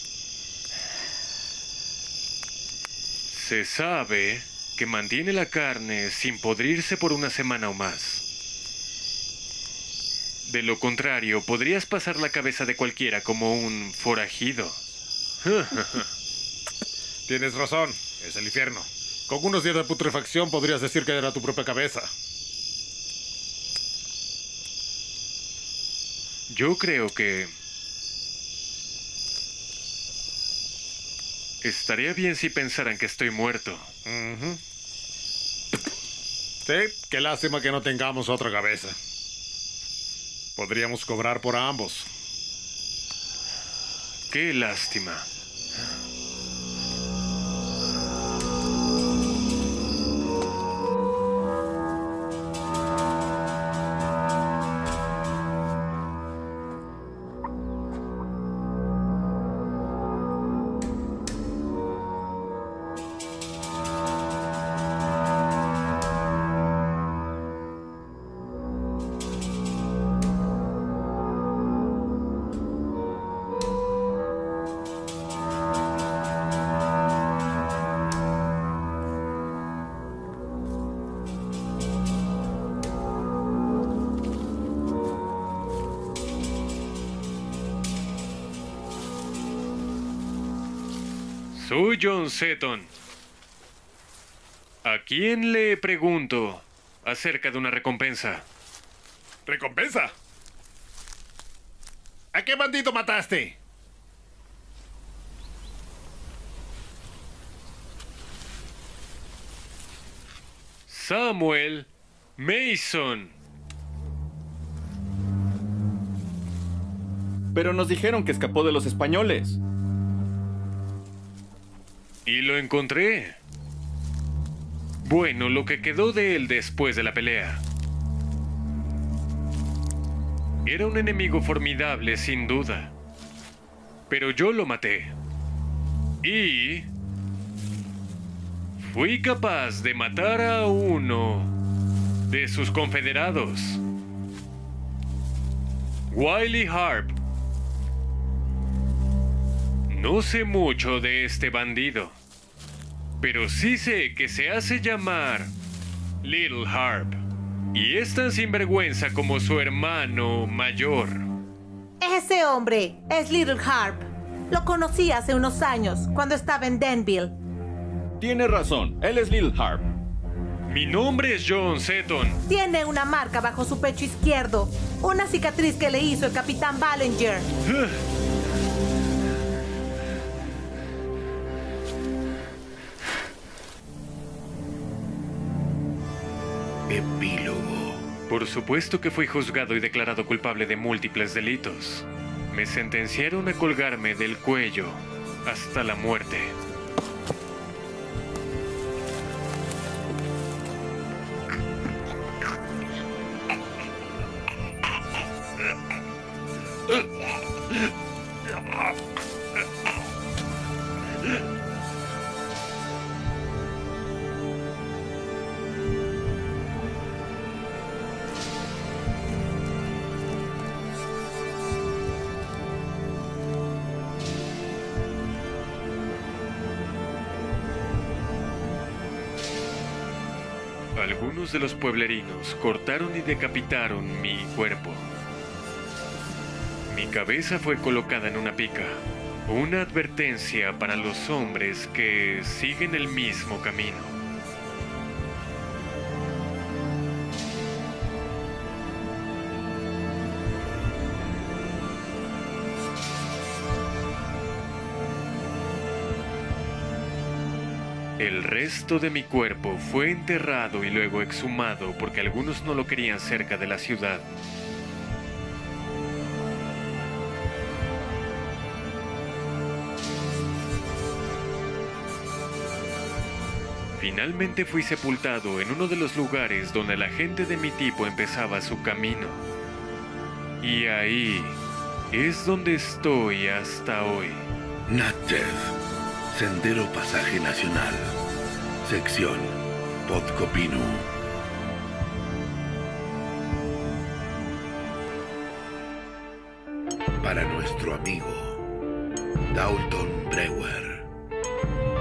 Se sabe que mantiene la carne sin podrirse por una semana o más. De lo contrario, podrías pasar la cabeza de cualquiera como un forajido. Tienes razón, es el infierno. Con unos días de putrefacción podrías decir que era tu propia cabeza. Yo creo que... estaría bien si pensaran que estoy muerto. Uh-huh. Sí, qué lástima que no tengamos otra cabeza. Podríamos cobrar por ambos. Qué lástima. Soy John Seton. ¿A quién le pregunto acerca de una recompensa? ¿Recompensa? ¿A qué bandido mataste? Samuel Mason. Pero nos dijeron que escapó de los españoles. Y lo encontré. Bueno, lo que quedó de él después de la pelea. Era un enemigo formidable, sin duda. Pero yo lo maté. Y... fui capaz de matar a uno de sus confederados. Wiley Harp. No sé mucho de este bandido, pero sí sé que se hace llamar Little Harp y es tan sinvergüenza como su hermano mayor. Ese hombre es Little Harp. Lo conocí hace unos años, cuando estaba en Denville. Tiene razón, él es Little Harp. Mi nombre es John Seton. Tiene una marca bajo su pecho izquierdo, una cicatriz que le hizo el capitán Ballinger. Epílogo. Por supuesto que fui juzgado y declarado culpable de múltiples delitos. Me sentenciaron a colgarme del cuello hasta la muerte. Algunos de los pueblerinos cortaron y decapitaron mi cuerpo. Mi cabeza fue colocada en una pica, una advertencia para los hombres que siguen el mismo camino. El resto de mi cuerpo fue enterrado y luego exhumado porque algunos no lo querían cerca de la ciudad. Finalmente fui sepultado en uno de los lugares donde la gente de mi tipo empezaba su camino. Y ahí es donde estoy hasta hoy. Natchez, Sendero Pasaje Nacional, sección Podcopinu. Para nuestro amigo Dalton Brewer.